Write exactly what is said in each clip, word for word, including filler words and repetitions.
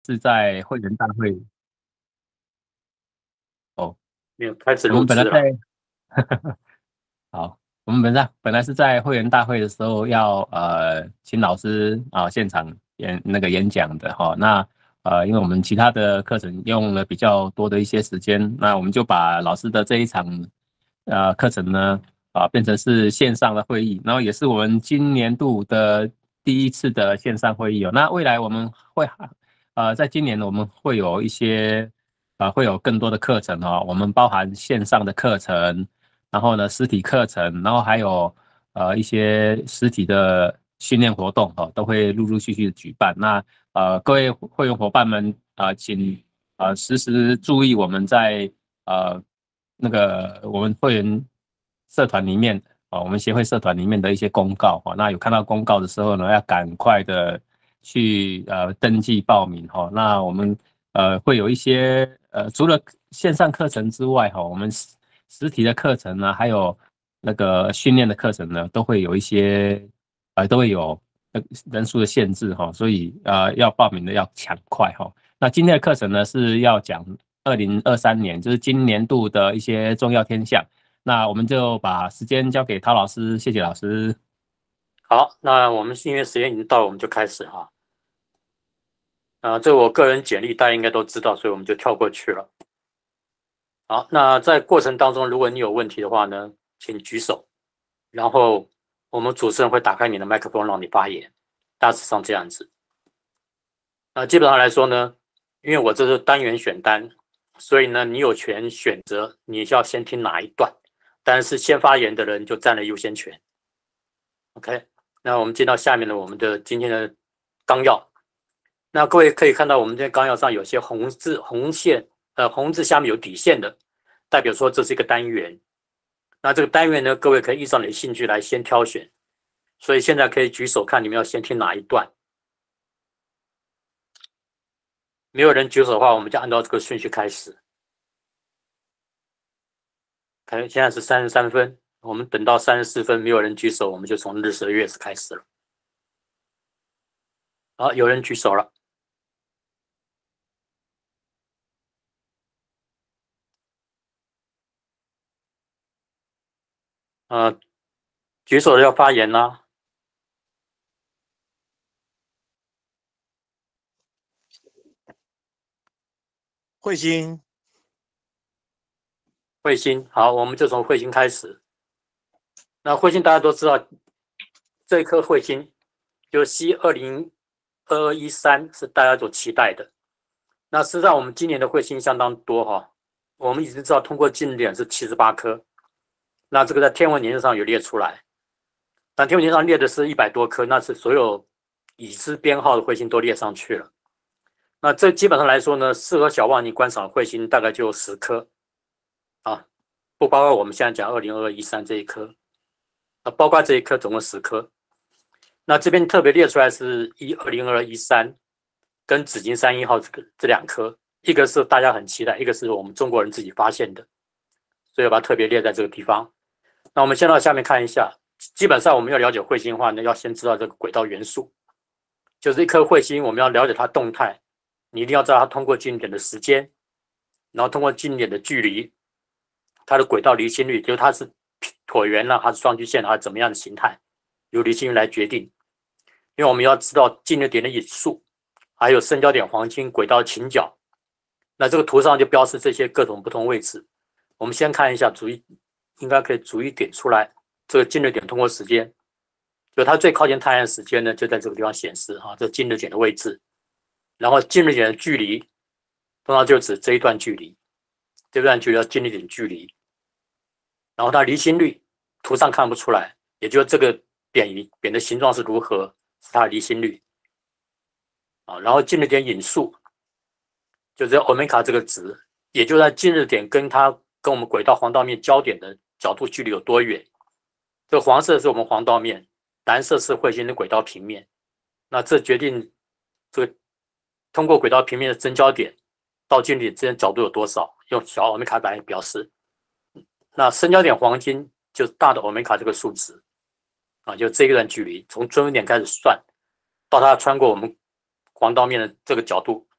是在会员大会。哦， 没有开始我录制了。 们本来在好，我们本来本来是在会员大会的时候要呃请老师啊、现场演那个演讲的哈、那呃因为我们其他的课程用了比较多的一些时间，那我们就把老师的这一场呃课程呢啊、变成是线上的会议，然后也是我们今年度的第一次的线上会议哦。那未来我们会呃在今年我们会有一些啊、会有更多的课程哦，我们包含线上的课程。然后呢，实体课程，然后还有呃一些实体的训练活动哦，都会陆陆续续的举办。那呃各位会员伙伴们啊、呃请呃时时注意我们在呃那个我们会员社团里面啊、我们协会社团里面的一些公告哦。那有看到公告的时候呢，要赶快的去呃登记报名哈、哦。那我们呃会有一些呃除了线上课程之外哈、哦，我们实体的课程呢，还有那个训练的课程呢，都会有一些呃，都会有呃人数的限制哈、所以呃要报名的要抢快哈、那今天的课程呢是要讲二零二三年，就是今年度的一些重要天象。那我们就把时间交给陶老师，谢谢老师。 好，那我们因为时间已经到了，我们就开始哈。啊、这我个人简历大家应该都知道，所以我们就跳过去了。好，那在过程当中，如果你有问题的话呢，请举手，然后我们主持人会打开你的麦克风让你发言，大致上这样子。那基本上来说呢，因为我这是单元选单，所以呢，你有权选择你要先听哪一段，但是先发言的人就占了优先权。OK，那我们进到下面的我们的今天的纲要。那各位可以看到，我们这纲要上有些红字、红线，呃，红字下面有底线的，代表说这是一个单元。那这个单元呢，各位可以依照你的兴趣来先挑选。所以现在可以举手看你们要先听哪一段。没有人举手的话，我们就按照这个顺序开始。看，现在是三十三分，我们等到三十四分没有人举手，我们就从日食的月食开始了。好，有人举手了。呃，举手的要发言啦。 彗星， 彗星，好，我们就从彗星开始。那彗星大家都知道，这一颗彗星就 C 二零二二一三是大家所期待的。那实际上我们今年的彗星相当多哈，我们已经知道通过近点是七十八颗，那这个在天文年历上有列出来。但天文年历上列的是一百多颗，那是所有已知编号的彗星都列上去了。那这基本上来说呢，适合小望远镜观赏的彗星大概就十颗啊，不包括我们现在讲二零二二一三这一颗，啊，包括这一颗总共十颗。那这边特别列出来是一二零二二一三跟紫金三一号这个这两颗，一个是大家很期待，一个是我们中国人自己发现的，所以把它特别列在这个地方。那我们先到下面看一下，基本上我们要了解彗星的话呢，要先知道这个轨道元素，就是一颗彗星，我们要了解它动态，你一定要知道它通过近点的时间，然后通过近点的距离，它的轨道离心率，就是它是椭圆呢，还是双曲线，还是怎么样的形态，由离心率来决定。因为我们要知道近热点的引数，还有深焦点黄金轨道倾角。那这个图上就标示这些各种不同位置。我们先看一下，逐一应该可以逐一点出来。这个近热点通过时间，就它最靠近太阳时间呢，就在这个地方显示啊，这近热点的位置。然后近热点的距离，通常就指这一段距离，这段距离叫近热点距离。然后它离心率，图上看不出来，也就是这个点点的形状是如何，是它的离心率。啊，然后近热点引数，就是欧米伽这个值，也就在近热点跟它跟我们轨道黄道面交点的角度距离有多远。这个黄色是我们黄道面，蓝色是彗星的轨道平面。那这决定这个通过轨道平面的增焦点到近热点之间角度有多少，用小欧米伽来表示。那深焦点黄金就是大的欧米伽这个数值啊，就这一段距离，从中心点开始算，到它穿过我们黄道面的这个角度，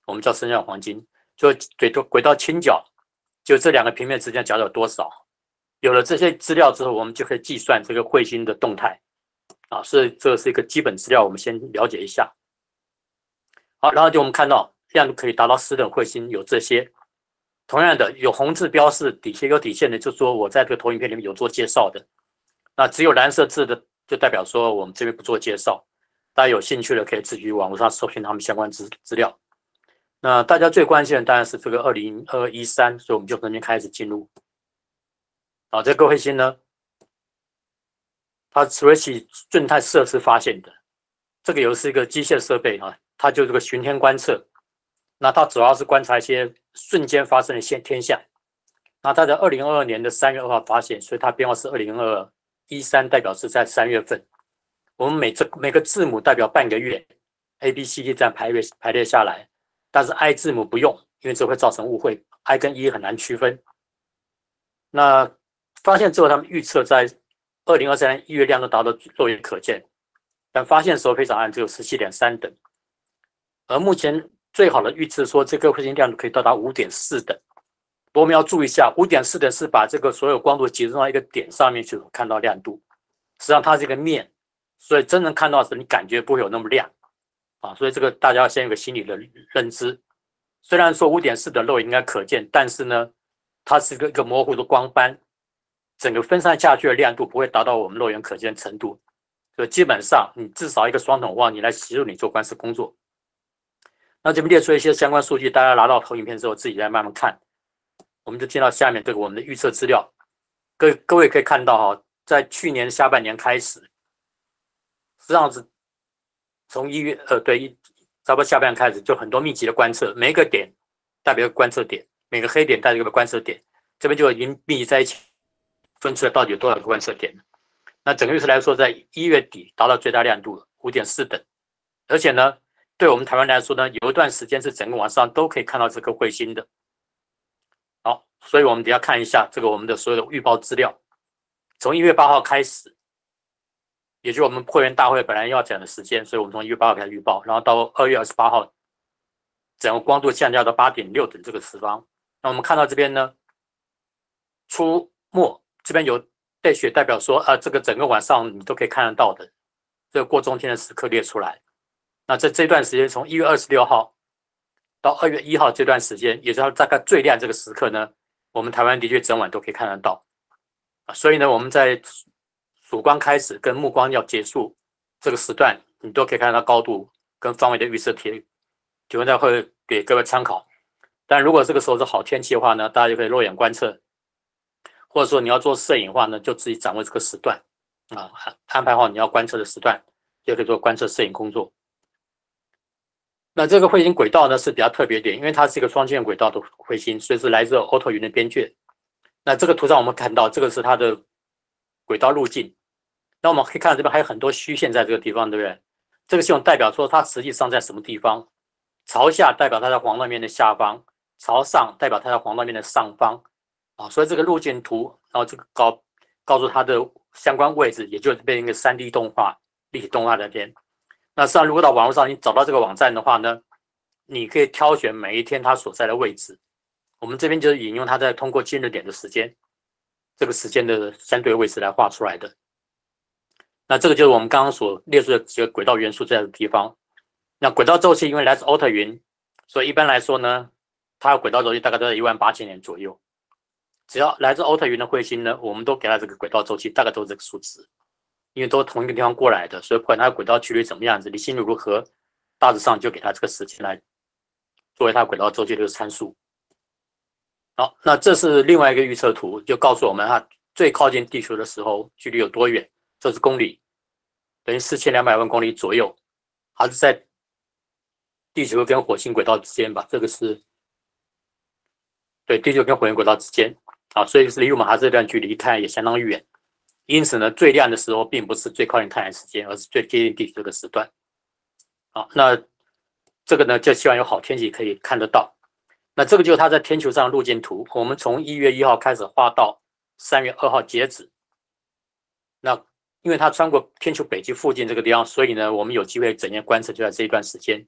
我们叫升降黄金，就轨道轨道倾角，就这两个平面之间角有多少？有了这些资料之后，我们就可以计算这个彗星的动态啊，所以这是一个基本资料，我们先了解一下。好，然后就我们看到亮度可以达到十等彗星有这些，同样的有红字标示底线有底线的，就是说我在这个投影片里面有做介绍的，那只有蓝色字的就代表说我们这边不做介绍，大家有兴趣的可以自己网络上搜寻他们相关资资料。那大家最关心的当然是这个二零二一三，所以我们就从这边开始进入。好，这个彗星呢，它土卫七正态设施发现的，这个又是一个机械设备啊，它就是个巡天观测。那它主要是观察一些瞬间发生的现天象。那它在二零二二年的三月二号发现，所以它编号是二零二一三，代表是在三月份。我们每这每个字母代表半个月 ，A B C D 这样排列排列下来，但是 I 字母不用，因为这会造成误会 ，I 跟 E 很难区分。那发现之后，他们预测在二零二三年一月亮度达到肉眼可见，但发现的时候非常暗，只有十七点三等。而目前最好的预测说，这个彗星亮度可以到达五点四等。不过我们要注意一下，五点四等是把这个所有光度集中到一个点上面去看到亮度，实际上它是一个面，所以真正看到的时候，你感觉不会有那么亮啊。所以这个大家要先有个心理的认知。虽然说五点四等肉眼应该可见，但是呢，它是一个一个模糊的光斑。整个分散下去的亮度不会达到我们肉眼可见的程度，所以基本上你至少一个双筒望，你来协助你做观测工作。那这边列出一些相关数据，大家拿到投影片之后自己再慢慢看。我们就进到下面这个我们的预测资料，各各位可以看到哈，在去年下半年开始，实际上是从一月呃对一差不多下半年开始就很多密集的观测，每一个点代表一个观测点，每个黑点代表一个观测点，这边就已经密集在一起。分出来到底有多少个观测点？那整个预测来说，在一月底达到最大亮度五点四等，而且呢，对我们台湾来说呢，有一段时间是整个晚上都可以看到这颗彗星的。好，所以我们等一下看一下这个我们的所有的预报资料，从一月八号开始，也就是我们会员大会本来要讲的时间，所以我们从一月八号开始预报，然后到二月二十八号，整个光度降价到八点六等这个时方。那我们看到这边呢，出末。这边有带血代表说，啊，这个整个晚上你都可以看得到的，这个过中天的时刻列出来。那在这段时间，从一月二十六号到二月一号这段时间，也就是大概最亮这个时刻呢，我们台湾的确整晚都可以看得到。啊，所以呢，我们在曙光开始跟暮光要结束这个时段，你都可以看到高度跟方位的预测贴，就会会给各位参考。但如果这个时候是好天气的话呢，大家就可以肉眼观测。或者说你要做摄影的话呢，就自己掌握这个时段啊，安排好你要观测的时段，就可以做观测摄影工作。那这个彗星轨道呢是比较特别一点，因为它是一个双线轨道的彗星，所以是来自欧特云的边界。那这个图上我们看到，这个是它的轨道路径。那我们可以看到这边还有很多虚线在这个地方，对不对？这个系统代表说它实际上在什么地方？朝下代表它在黄道面的下方，朝上代表它在黄道面的上方。啊，所以这个路径图，然后这个告告诉它的相关位置，也就是变成一个 三 D 动画、立体动画在那边。那实际上，如果到网络上你找到这个网站的话呢，你可以挑选每一天它所在的位置。我们这边就是引用它在通过今日点的时间，这个时间的相对位置来画出来的。那这个就是我们刚刚所列出的几个轨道元素在的地方。那轨道周期因为来自欧特云，所以一般来说呢，它的轨道周期大概都在一万八千年左右。只要来自欧特云的彗星呢，我们都给它这个轨道周期，大概都是这个数值，因为都同一个地方过来的，所以不管它的轨道距离怎么样子，离心率如何，大致上就给它这个时间来作为它轨道周期的参数。好，那这是另外一个预测图，就告诉我们它最靠近地球的时候距离有多远，这是公里，等于四千两百万公里左右，还是在地球跟火星轨道之间吧？这个是对地球跟火星轨道之间。啊，所以是离我们还这段距离太阳也相当远，因此呢，最亮的时候并不是最靠近太阳时间，而是最接近地球这个时段。好，那这个呢，就希望有好天气可以看得到。那这个就是它在天球上的路径图，我们从一月一号开始画到三月二号截止。那因为它穿过天球北极附近这个地方，所以呢，我们有机会整夜观测就在这一段时间，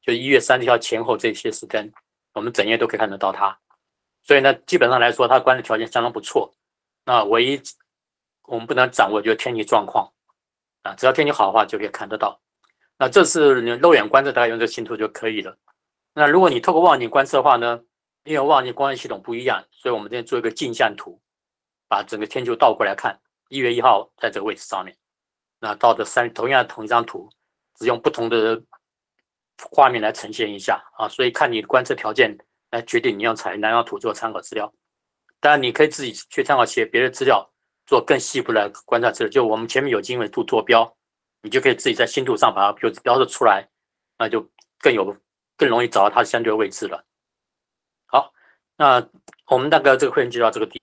就一月三十号前后这些时间，我们整夜都可以看得到它。所以呢，基本上来说，它观测条件相当不错。那唯一我们不能掌握就是天气状况啊，只要天气好的话就可以看得到。那这是你肉眼观测，大概用这个星图就可以了。那如果你透过望远镜观测的话呢，因为望远镜光学系统不一样，所以我们这边做一个镜像图，把整个天球倒过来看。一月一号在这个位置上面，那到的三同样同一张图，只用不同的画面来呈现一下啊，所以看你的观测条件来决定你要采哪张图做参考资料。当然，你可以自己去参考些别的资料，做更细部的观察资料。就我们前面有经纬度坐标，你就可以自己在星图上把它标标的出来，那就更有更容易找到它相对的位置了。好，那我们大概这个会员就到这个地。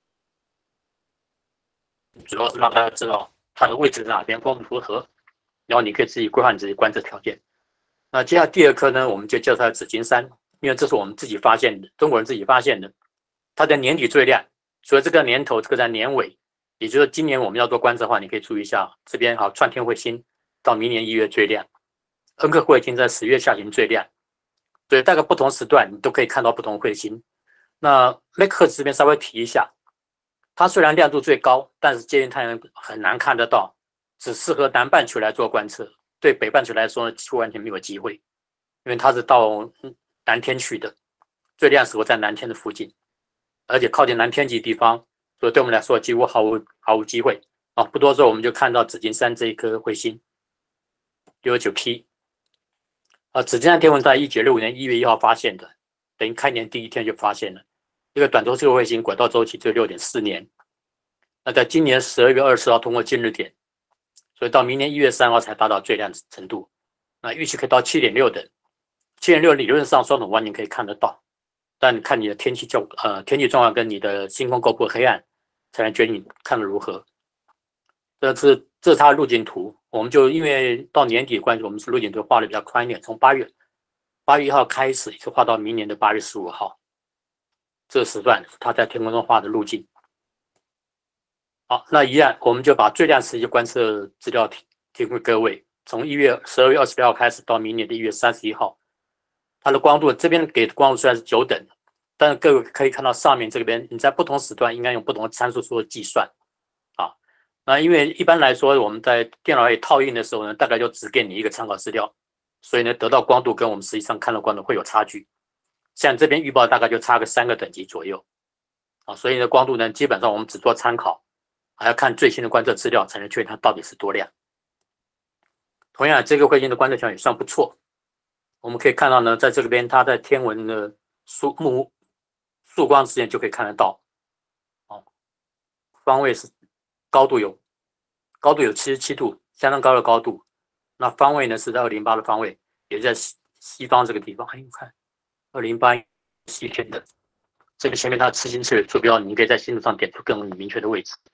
主要是让大家知道它的位置在哪边，光度如何，然后你可以自己规划你自己观测条件。那接下来第二颗呢，我们就介绍紫金山，因为这是我们自己发现的，中国人自己发现的，它在年底最亮，所以这个年头，这个在年尾，也就是今年我们要做观测的话，你可以注意一下这边好，串天彗星到明年一月最亮，恩克彗星在十月下旬最亮，所以大概不同时段你都可以看到不同彗星。那 M A C 这边稍微提一下。它虽然亮度最高，但是接近太阳很难看得到，只适合南半球来做观测。对北半球来说呢，几乎完全没有机会，因为它是到南天去的，最亮时候在南天的附近，而且靠近南天极地方，所以对我们来说几乎毫无毫无机会啊！不多说，我们就看到紫金山这一颗彗星 六九 P 啊，紫金山天文在一九六五年一月一号发现的，等于开年第一天就发现了。这个短周期彗星轨道周期只有 六点四年，那在今年十二月二十号通过近日点，所以到明年一月三号才达到最亮程度，那预期可以到 七点六 等， 七点六 理论上双筒望远可以看得到，但看你的天气状呃天气状况跟你的星空够不够黑暗，才能决定你看得如何。这是这是它的路径图，我们就因为到年底关注，我们是路径图画的比较宽一点，从八月八月一号开始，一直画到明年的八月十五号。这个时段它在天空中画的路径。好，那一样我们就把最亮时期观测资料提提供给各位，从一月十二月二十六号开始到明年的一月三十一号，它的光度这边给的光度虽然是九等，但是各位可以看到上面这边你在不同时段应该用不同的参数做计算啊。那因为一般来说我们在电脑里套印的时候呢，大概就只给你一个参考资料，所以呢得到光度跟我们实际上看到光度会有差距。像这边预报大概就差个三个等级左右啊，所以呢光度呢基本上我们只做参考，还要看最新的观测资料才能确定它到底是多亮。同样，这个彗星的观测条件也算不错，我们可以看到呢，在这边它在天文的曙目曙光之间就可以看得到，哦，方位是高度有高度有七十七度，相当高的高度。那方位呢是在二零八的方位，也在西西方这个地方。哎，你看。二零八西天的这个前面它的次星刺坐标，你可以在星图上点出更明确的位置。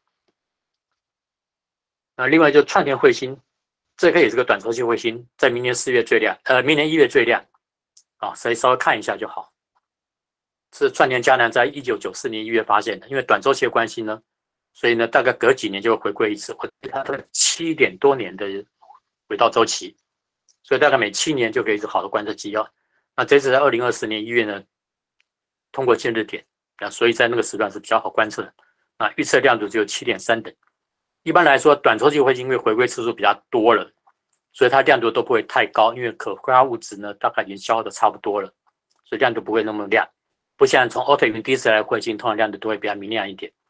那另外就串天彗星，这个也是个短周期彗星，在明年四月最亮，呃，明年一月最亮啊，所以稍微看一下就好。是串天迦南在一九九四年一月发现的，因为短周期的关系呢，所以呢大概隔几年就会回归一次，它的七点多年的轨道周期，所以大概每七年就可以是好的观测机要。那这次在二零二四年一月呢，通过近日点啊，所以在那个时段是比较好观测的。啊，预测亮度只有 七点三等。一般来说，短周期彗星因为回归次数比较多了，所以它亮度都不会太高，因为可挥发物质呢大概已经消耗的差不多了，所以亮度不会那么亮。不像从 Alta 云第一次来的彗星，通常亮度都会比较明亮一点。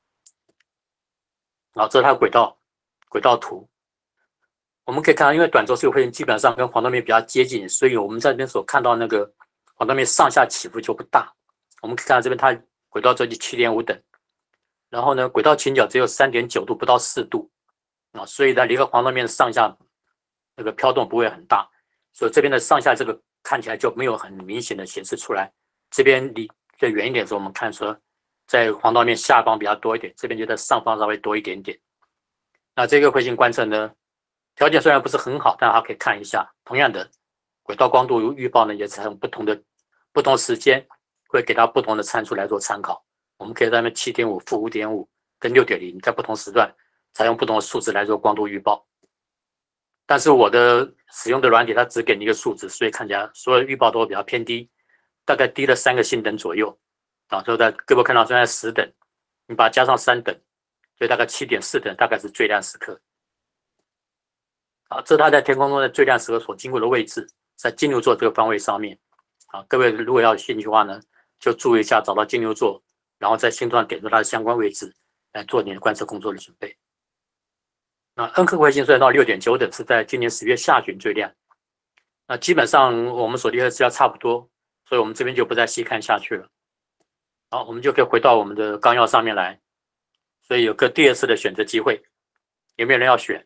然后这是它的轨道轨道图。我们可以看到，因为短周期彗星基本上跟黄道面比较接近，所以我们在这边所看到那个黄道面上下起伏就不大。我们可以看到这边它轨道周期 七点五等，然后呢，轨道倾角只有 三点九度，不到四度啊，所以呢，离开黄道面上下那个飘动不会很大，所以这边的上下这个看起来就没有很明显的显示出来。这边离最远一点的时候，我们看说在黄道面下方比较多一点，这边就在上方稍微多一点点。那这个彗星观测呢，条件虽然不是很好，但它可以看一下。同样的，轨道光度预报呢，也是用不同的不同时间会给它不同的参数来做参考。我们可以在那边 七点五、负 五点五 跟 六点零 在不同时段采用不同的数字来做光度预报。 但是我的使用的软体它只给你一个数字，所以看起来所有预报都会比较偏低，大概低了三个星等左右啊。所以在各位看到现在十等，你把它加上三等，所以大概七点四等大概是最亮时刻。啊，这是它在天空中的最亮时刻所经过的位置，在金牛座这个方位上面。啊，各位如果要有兴趣的话呢，就注意一下，找到金牛座，然后在星图上点出它的相关位置，来做你的观测工作的准备。那恩克彗星虽然到六点九等是在今年十月下旬最亮，那基本上我们所列的资料差不多，所以我们这边就不再细看下去了。好，我们就可以回到我们的纲要上面来，所以有个第二次的选择机会，有没有人要选？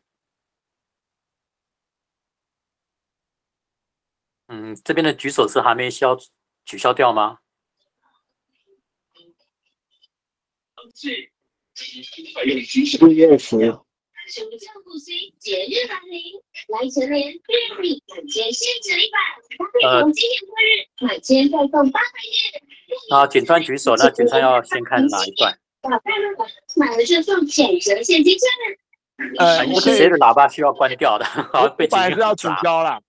嗯，这边的举手是还没消取消掉吗？ 六月十。 胸腔呼吸，节日来临，来全联日历满千限值一百，搭配同今年过日，满千再送八百元。 啊，锦川举手，那锦川要先看哪一段？ 打大润发，买了就送九折现金券。 呃， 我是谁的喇叭需要关掉的？好，被本来是要取消啦。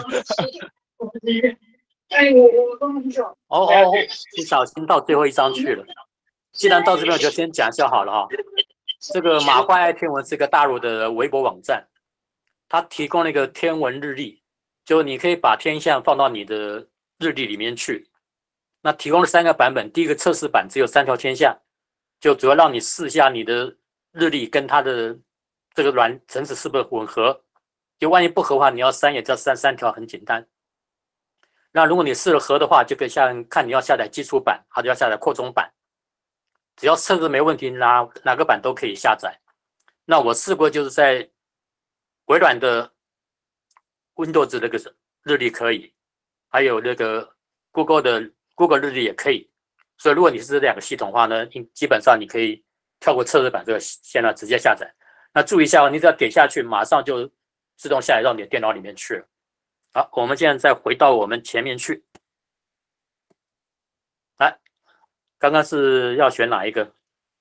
哎，我我都很久。 哦哦哦，不小心到最后一张去了。既然到这边，我就先讲一下好了哈。这个马怪爱天文是一个大陆的微博网站，它提供了一个天文日历，就你可以把天象放到你的日历里面去。那提供了三个版本，第一个测试版只有三条天象，就主要让你试一下你的日历跟它的这个软程式是不是吻合。就万一不合的话，你要删也只要删三条，很简单。那如果你试了合的话，就可以下看你要下载基础版，还是要下载扩充版。只要测试没问题，哪哪个版都可以下载。那我试过，就是在微软的 Windows 那个日历可以，还有那个 Google 的 Google 日历也可以。所以如果你是这两个系统的话呢，基本上你可以跳过测试版这个线了，直接下载。那注意一下哦，你只要点下去，马上就自动下载到你的电脑里面去了。好，我们现在再回到我们前面去。来。刚刚是要选哪一个？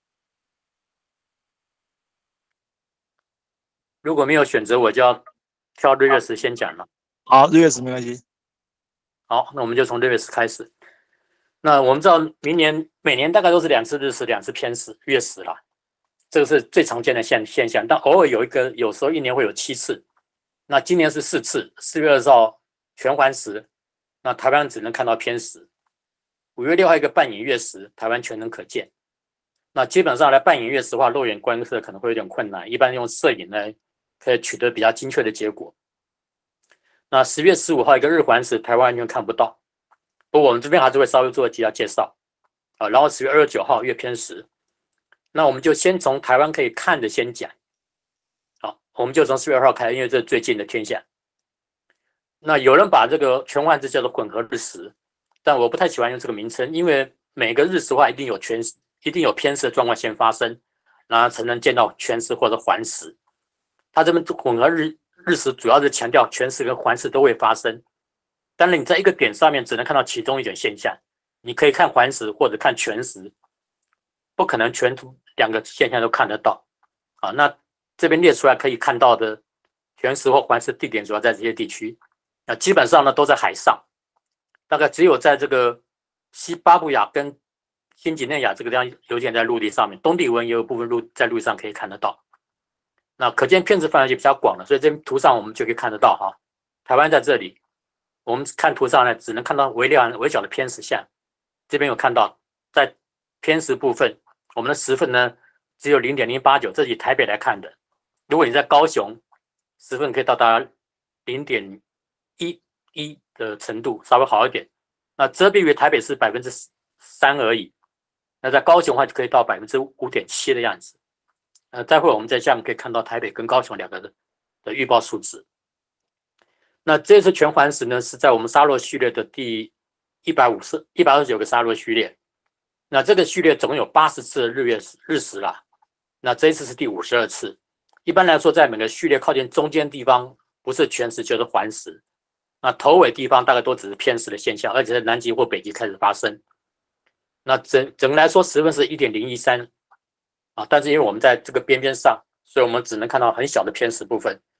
如果没有选择，我就要挑日月食先讲了。 好，日月食没关系。 好，那我们就从日月食开始。那我们知道，明年每年大概都是两次日食，两次偏食月食啦，这个是最常见的现现象。但偶尔有一个，有时候一年会有七次。那今年是四次，四月二十号全环食，那台湾只能看到偏食。五月六号一个半影月食，台湾全能可见。那基本上来半影月食的话，肉眼观测可能会有点困难，一般用摄影呢可以取得比较精确的结果。那十月十五号一个日环食，台湾完全看不到。不过我们这边还是会稍微做几条介绍啊。然后十月二十九号月偏食，那我们就先从台湾可以看的先讲。好，我们就从十月二号开始，因为这是最近的天象。那有人把这个全环食叫做混合日食。但我不太喜欢用这个名称，因为每个日食的话一定有全一定有偏食的状况先发生，然后才能见到全食或者环食。它这边混合日日食主要是强调全食跟环食都会发生，当然你在一个点上面只能看到其中一点现象，你可以看环食或者看全食，不可能全图两个现象都看得到啊。那这边列出来可以看到的全食或环食地点主要在这些地区，那基本上呢都在海上。大概只有在这个西巴布亚跟新几内亚这个地方有点在陆地上面，东帝汶也有部分陆在陆地上可以看得到。那可见偏食范围就比较广了，所以这图上我们就可以看得到哈。台湾在这里，我们看图上呢，只能看到微量微小的偏食项。这边有看到，在偏食部分，我们的十份呢只有 零点零八九， 这是以台北来看的。如果你在高雄，十份可以到达 零点一一。的程度稍微好一点，那遮蔽于台北是百分之三而已，那在高雄的话就可以到百分之五点七的样子。呃，待会我们在下面可以看到台北跟高雄两个的的预报数字。那这次全环食呢是在我们沙洛序列的第一百五十、一百二十九个沙洛序列。那这个序列总共有八十次的日月日食啦，那这一次是第五十二次。一般来说，在每个序列靠近中间地方不是全食就是环食。那头尾地方大概都只是偏食的现象，而且在南极或北极开始发生。那整整个来说，十分是 一点零一三 啊，但是因为我们在这个边边上，所以我们只能看到很小的偏食部分。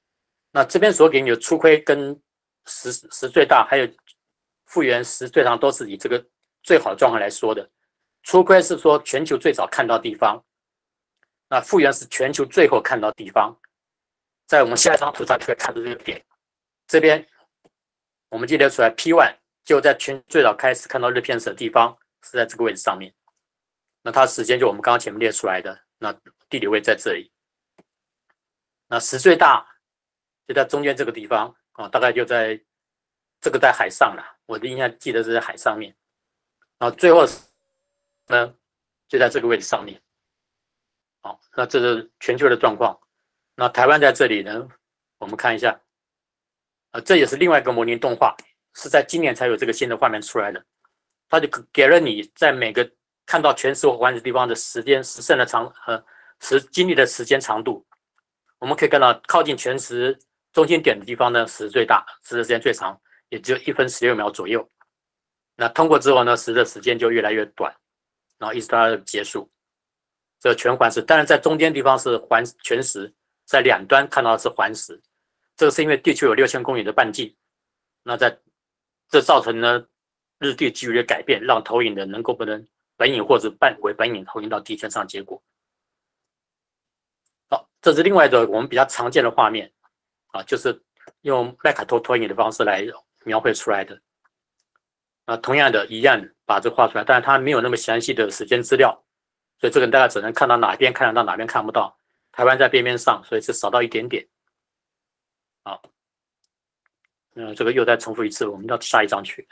那这边所给你的粗亏跟时时最大，还有复原时最长，都是以这个最好的状况来说的。粗亏是说全球最早看到地方，那复原是全球最后看到地方。在我们下一张图上可以看到这个点，这边我们就列出来 P 一 就在全最早开始看到日偏食的地方是在这个位置上面。那它的时间就我们刚刚前面列出来的，那地理位在这里。那时最大就在中间这个地方啊，大概就在这个在海上了，我的印象记得是在海上面。然后最后呢就在这个位置上面。好，那这是全球的状况。那台湾在这里呢，我们看一下，啊，这也是另外一个模拟动画，是在今年才有这个新的画面出来的。它就给了你在每个看到全食或环食地方的时间时剩的长呃时经历的时间长度。我们可以看到靠近全食中心点的地方呢，时最大，时的时间最长，也只有一分十六秒左右。那通过之后呢，时的时间就越来越短，然后一直到它结束。这全环食，当然在中间地方是环全食。在两端看到的是环食，这个是因为地球有六千公里的半径，那在这造成呢日地距离的改变，让投影的能够不能本影或者半为本影投影到地球上结果。好，这是另外一个我们比较常见的画面啊，就是用麦卡托投影的方式来描绘出来的。啊，同样的一样把这画出来，但是它没有那么详细的时间资料，所以这个大家只能看到哪边看得到，哪边看不到。台湾在边边上，所以是少到一点点。好，嗯，这个又再重复一次，我们到下一张去。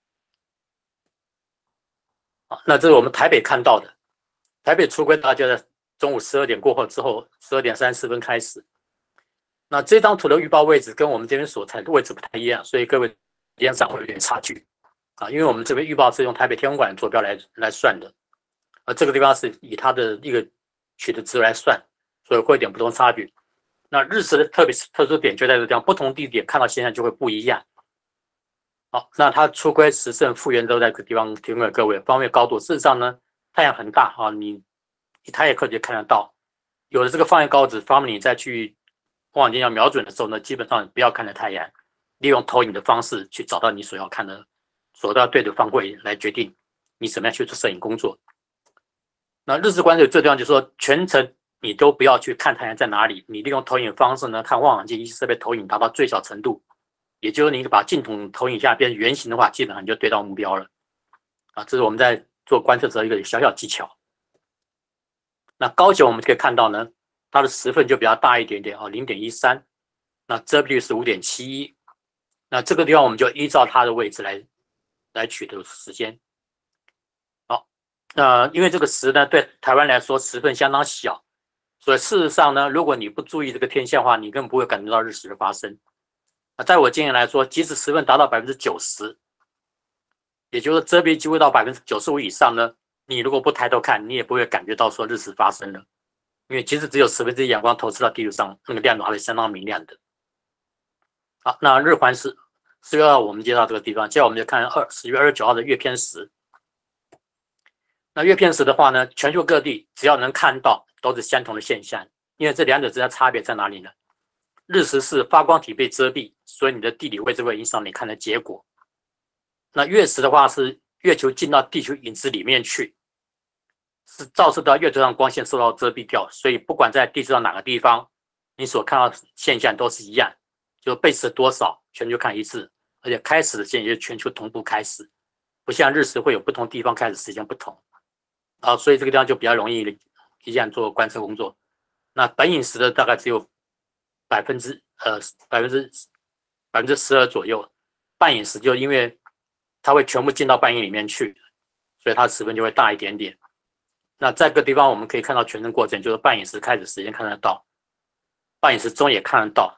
好，那这是我们台北看到的，台北出归大概在中午十二点过后之后，十二点三十四分开始。那这张图的预报位置跟我们这边所采的位置不太一样，所以各位时间上会有点差距啊，因为我们这边预报是用台北天文馆坐标来来算的，而这个地方是以它的一个取的值来算。所以会有点不同差距。那日食的特别特殊点就在这个地方，不同地点看到现象就会不一样。好，那它出归时剩复原都在这个地方提供给各位。方位高度，事实上呢，太阳很大啊，你一太阳课就看得到。有了这个放映高值，方便你再去望远镜要瞄准的时候呢，基本上不要看着太阳，利用投影的方式去找到你所要看的、所要对的方位来决定你怎么样去做摄影工作。那日食观测这地方就是说全程。你都不要去看太阳在哪里，你利用投影方式呢，看望远镜仪器设备投影达到最小程度，也就是你把镜筒投影下变成圆形的话，基本上就对到目标了。啊，这是我们在做观测时候一个小小技巧。那高九我们可以看到呢，它的时份就比较大一点点啊， 零点一三，那遮蔽率是 五点七一，那这个地方我们就依照它的位置来来取得时间。好，那因为这个时呢，对台湾来说时份相当小。所以事实上呢，如果你不注意这个天象的话，你根本不会感觉到日食的发生。那在我经验来说，即使时分达到百分之九十，也就是遮蔽几乎到百分之九十五以上呢，你如果不抬头看，你也不会感觉到说日食发生了，因为即使只有十分之一阳光投射到地球上，那个亮度还是相当明亮的。好，那日环食十月二我们接到这个地方，接下来我们就看二十月二十九号的月偏食。那月偏食的话呢，全球各地只要能看到。都是相同的现象，因为这两者之间差别在哪里呢？日食是发光体被遮蔽，所以你的地理位置会影响你看的结果。那月食的话是月球进到地球影子里面去，是照射到月球上光线受到遮蔽掉，所以不管在地球上哪个地方，你所看到的现象都是一样，就被食多少全球看一次，而且开始的现象也全球同步开始，不像日食会有不同地方开始时间不同啊，所以这个地方就比较容易。一样做观测工作，那本影时的大概只有百分之呃百分之百分之十二左右，半影时就因为它会全部进到半影里面去，所以它的时分就会大一点点。那这个地方我们可以看到全程过程，就是半影时开始时间看得到，半影时钟也看得到，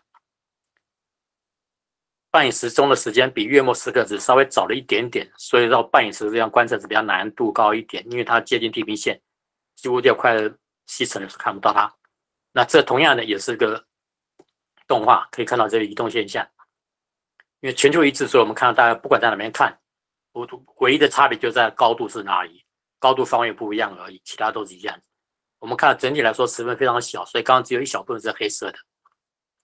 半影时钟的时间比月末时刻只稍微早了一点点，所以到半影时这样观测是比较难度高一点，因为它接近地平线。几乎就快西沉的时候看不到它，那这同样的也是个动画，可以看到这个移动现象。因为全球一致，所以我们看到大家不管在哪边看，唯一的差别就在高度是哪里，高度方位不一样而已，其他都是一样。我们看整体来说时分非常小，所以刚刚只有一小部分是黑色的。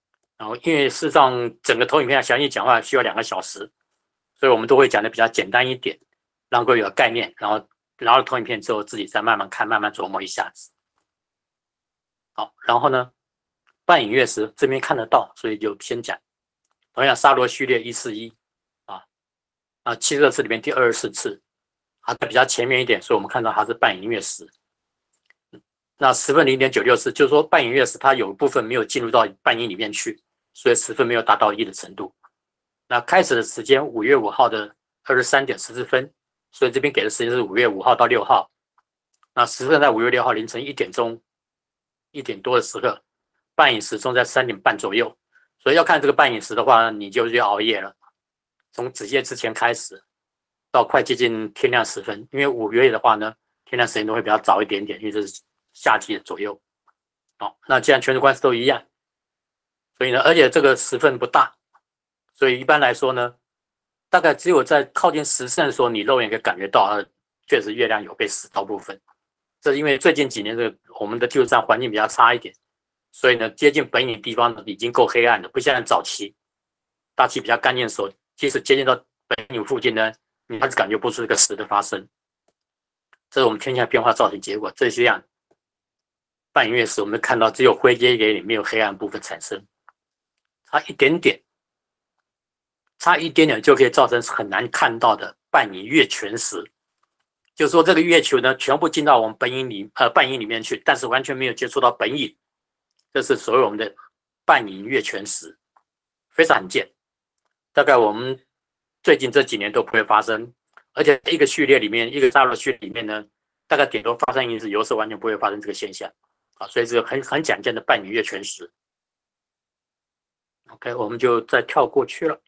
然后因为事实上整个投影片详细讲话需要两个小时，所以我们都会讲的比较简单一点，让各位有概念，然后拿了投影片之后自己再慢慢看，慢慢琢磨一下子。好，然后呢，半隐月食这边看得到，所以就先讲。同样，沙罗序列一四一啊啊，七十二次里面第二十四次，还在比较前面一点，所以我们看到它是半隐月食。那十分零点九六次，就是说半隐月食它有一部分没有进入到半阴里面去，所以十分没有达到一的程度。那开始的时间五月五号的二十三点十四分，所以这边给的时间是五月五号到六号。那时分在五月六号凌晨一点钟一点多的时刻，半隐时钟在三点半左右。所以要看这个半隐时的话，你就要熬夜了，从子夜之前开始，到快接近天亮时分。因为五月的话呢，天亮时间都会比较早一点点，因为这是夏季的左右。好，那既然全球观测都一样，所以呢，而且这个时分不大，所以一般来说呢，大概只有在靠近时辰的时候，你肉眼可以感觉到，呃，确实月亮有被死到部分。这是因为最近几年这个我们的地球上环境比较差一点，所以呢，接近本隐的地方呢已经够黑暗了，不像早期大气比较干净的时候，即使接近到本隐附近呢，你还是感觉不出这个时的发生。这是我们天气变化造成结果。这些样半隐月食，我们看到只有灰阶给里没有黑暗部分产生，差一点点，差一点点就可以造成很难看到的半隐月全食。就是说这个月球呢全部进到我们本隐里呃半隐里面去，但是完全没有接触到本隐，这是所谓我们的半隐月全食，非常罕见。大概我们最近这几年都不会发生，而且一个序列里面，一个沙罗序列里面呢，大概顶多发生一次，有时候完全不会发生这个现象啊，所以是很很罕见的半隐月全食。OK， 我们就再跳过去了。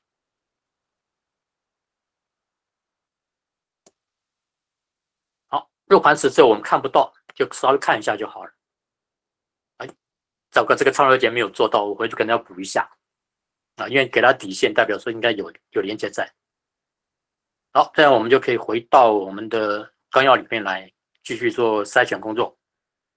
好，肉盘石这我们看不到，就稍微看一下就好了。哎，糟糕，这个超热节没有做到，我回去可能要补一下啊，因为给它底线，代表说应该有有连接在。好，这样我们就可以回到我们的纲要里面来继续做筛选工作。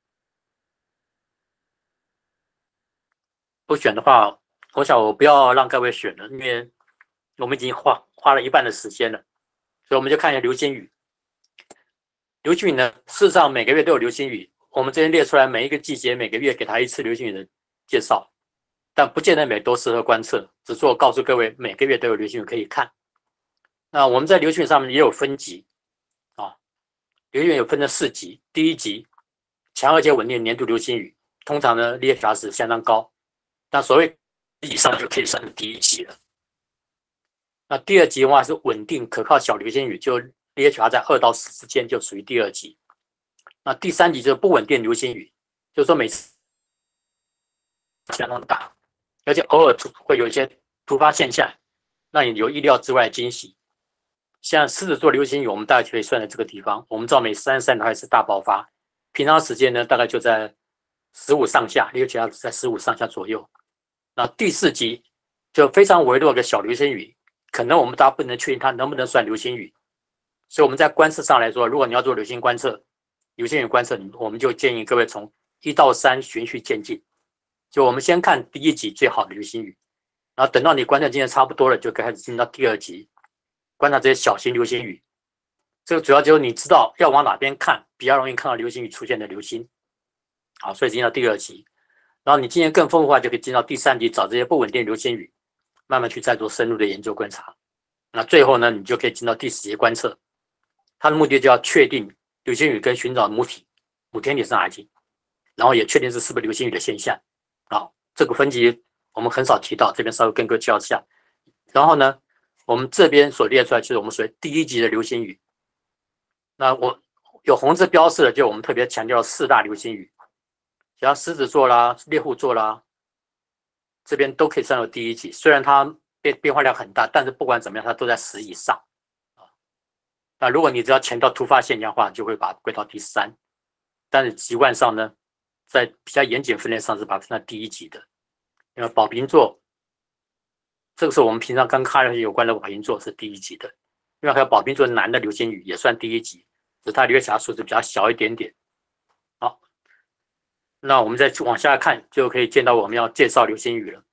不选的话，我想我不要让各位选了，因为我们已经花花了一半的时间了，所以我们就看一下流星雨。流星雨呢，事实上每个月都有流星雨，我们这边列出来每一个季节、每个月给它一次流星雨的介绍，但不见得每都适合观测，只做告诉各位每个月都有流星雨可以看。那我们在流星雨上面也有分级啊，流星雨有分成四级，第一级强而且稳定年度流星雨，通常呢 D H R 值相当高，那所谓以上就可以算是第一级了。那第二级的话是稳定可靠小流星雨，就 D H R 在二到十之间就属于第二级。那第三级就是不稳定流星雨，就是说每次相当大，而且偶尔会有一些突发现象，让你有意料之外的惊喜。像狮子座流星雨，我们大概可以算在这个地方。我们知道每三十三还是大爆发，平常时间呢大概就在十五上下 ，D H R 在十五上下左右。那第四级就非常微弱的小流星雨，可能我们大家不能确定它能不能算流星雨。所以我们在观测上来说，如果你要做流星观测、流星雨观测，我们就建议各位从一到三循序渐进。就我们先看第一级最好的流星雨，然后等到你观测经验差不多了，就开始进到第二级，观察这些小型流星雨。这个主要就是你知道要往哪边看，比较容易看到流星雨出现的流星。好，所以进到第二级，然后你经验更丰富的话，就可以进到第三级，找这些不稳定流星雨，慢慢去再做深入的研究观察。那最后呢，你就可以进到第四级观测。它的目的就要确定流星雨跟寻找母体、母天体是哪一体，然后也确定是是不是流星雨的现象。好，这个分级我们很少提到，这边稍微跟各位介绍一下。然后呢，我们这边所列出来就是我们属于第一级的流星雨。那我有红字标示的，就我们特别强调四大流星雨，像狮子座啦、猎户座啦，这边都可以算入第一级。虽然它变变化量很大，但是不管怎么样，它都在十以上。那如果你只要前到突发现象的话，就会把它归到第三。但是习惯上呢，在比较严谨分类上是把它分到第一级的。因为宝瓶座，这个是我们平常跟看有关的宝瓶座是第一级的。因为还有宝瓶座南的流星雨也算第一级，只是它流霞数字比较小一点点。好，那我们再往下看，就可以见到我们要介绍流星雨了。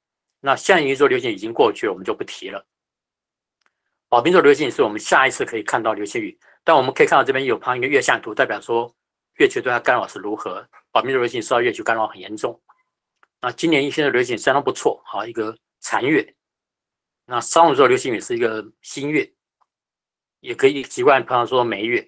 那现一座流星雨已经过去了，我们就不提了。宝瓶座流星雨是我们下一次可以看到流星雨，但我们可以看到这边有旁一个月相图，代表说月球对它干扰是如何。宝瓶座流星雨受到月球干扰很严重。那今年一星的流星雨相当不错，好一个残月。那双鱼座流星雨是一个新月，也可以习惯朋友说眉月。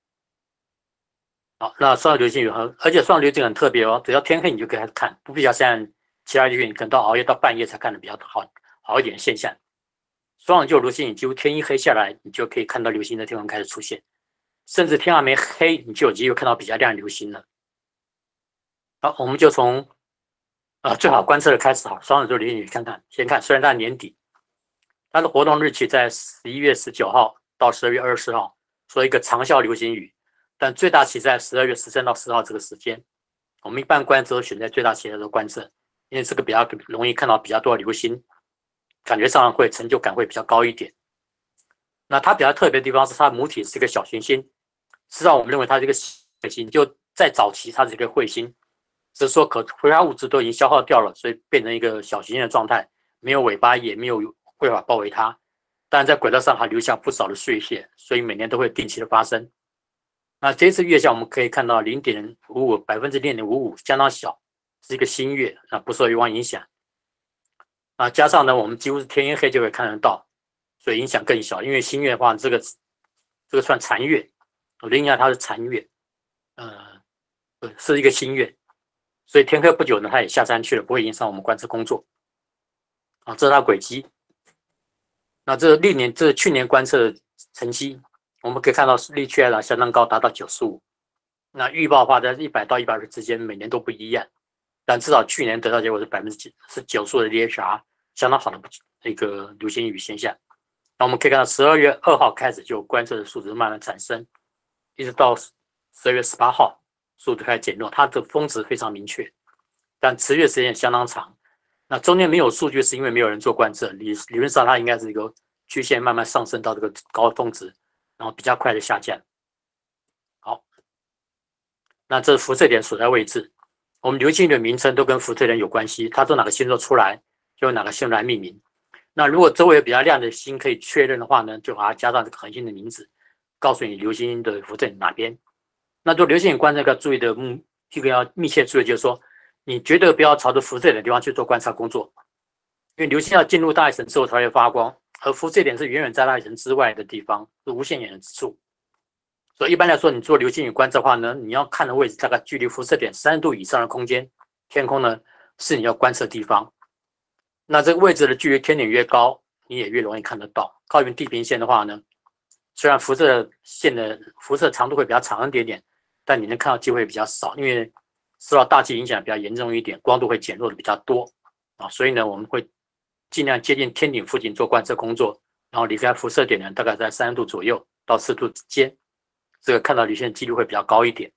好，那双鱼流星雨和而且双鱼流星雨很特别哦，只要天黑你就可以开始看，不必要像其他流星雨可能到熬夜到半夜才看的比较好好一点的现象。双鱼座流星雨几乎天一黑下来，你就可以看到流星在天空开始出现，甚至天还没黑，你就有机会看到比较亮的流星了。好，我们就从啊、呃、最好观测的开始好，双鱼座流星雨看看，先看，虽然它年底，它的活动日期在十一月十九号到十二月二十号，说一个长效流星雨，但最大期在十二月十三到十号这个时间。我们一般观测都选在最大期的时候观测，因为这个比较容易看到比较多的流星。感觉上会成就感会比较高一点。那它比较特别的地方是它母体是一个小行星，实际上我们认为它是一个彗星，就在早期它是一个彗星，只是说可挥发物质都已经消耗掉了，所以变成一个小行星的状态，没有尾巴也没有彗发包围它，但在轨道上还留下不少的碎屑，所以每年都会定期的发生。那这次月相我们可以看到零点五五百分之零点五五，相当小，是一个新月，啊不受月光影响。啊，加上呢，我们几乎是天一黑就会看得到，所以影响更小。因为新月的话，这个这个算残月，我的印象它是残月，呃，是一个新月，所以天黑不久呢，它也下山去了，不会影响我们观测工作。啊，这是它轨迹。那这历年这去年观测的成绩，我们可以看到力区啊相当高，达到九十五。那预报的话，在一百到一百二十之间，每年都不一样。但至少去年得到结果是百分之几是九十五的 D H R， 相当好的一个流星雨现象。那我们可以看到十二月二号开始就观测的数值慢慢产生，一直到十二月十八号数值开始减弱，它的峰值非常明确，但持续时间相当长。那中间没有数据是因为没有人做观测，理理论上它应该是一个曲线慢慢上升到这个高峰值，然后比较快的下降。好，那这是辐射点所在位置。我们流星雨的名称都跟辐射点有关系，它从哪个星座出来，就用哪个星座来命名。那如果周围有比较亮的星可以确认的话呢，就把它加上这个恒星的名字，告诉你流星的辐射点哪边。那做流星雨观测要注意的，嗯，一个要密切注意就是说，你绝对不要朝着辐射点的地方去做观察工作，因为流星要进入大气层之后才会发光，而辐射点是远远在大气层之外的地方，是无限远之处。所以一般来说，你做流星雨观测的话呢，你要看的位置大概距离辐射点三十度以上的空间，天空呢是你要观测的地方。那这个位置的距离天点越高，你也越容易看得到。靠近地平线的话呢，虽然辐射线的辐射长度会比较长一点点，但你能看到机会比较少，因为受到大气影响比较严重一点，光度会减弱的比较多啊。所以呢，我们会尽量接近天顶附近做观测工作，然后离开辐射点呢，大概在三十度左右到四十度之间。这个看到流星的几率会比较高一点。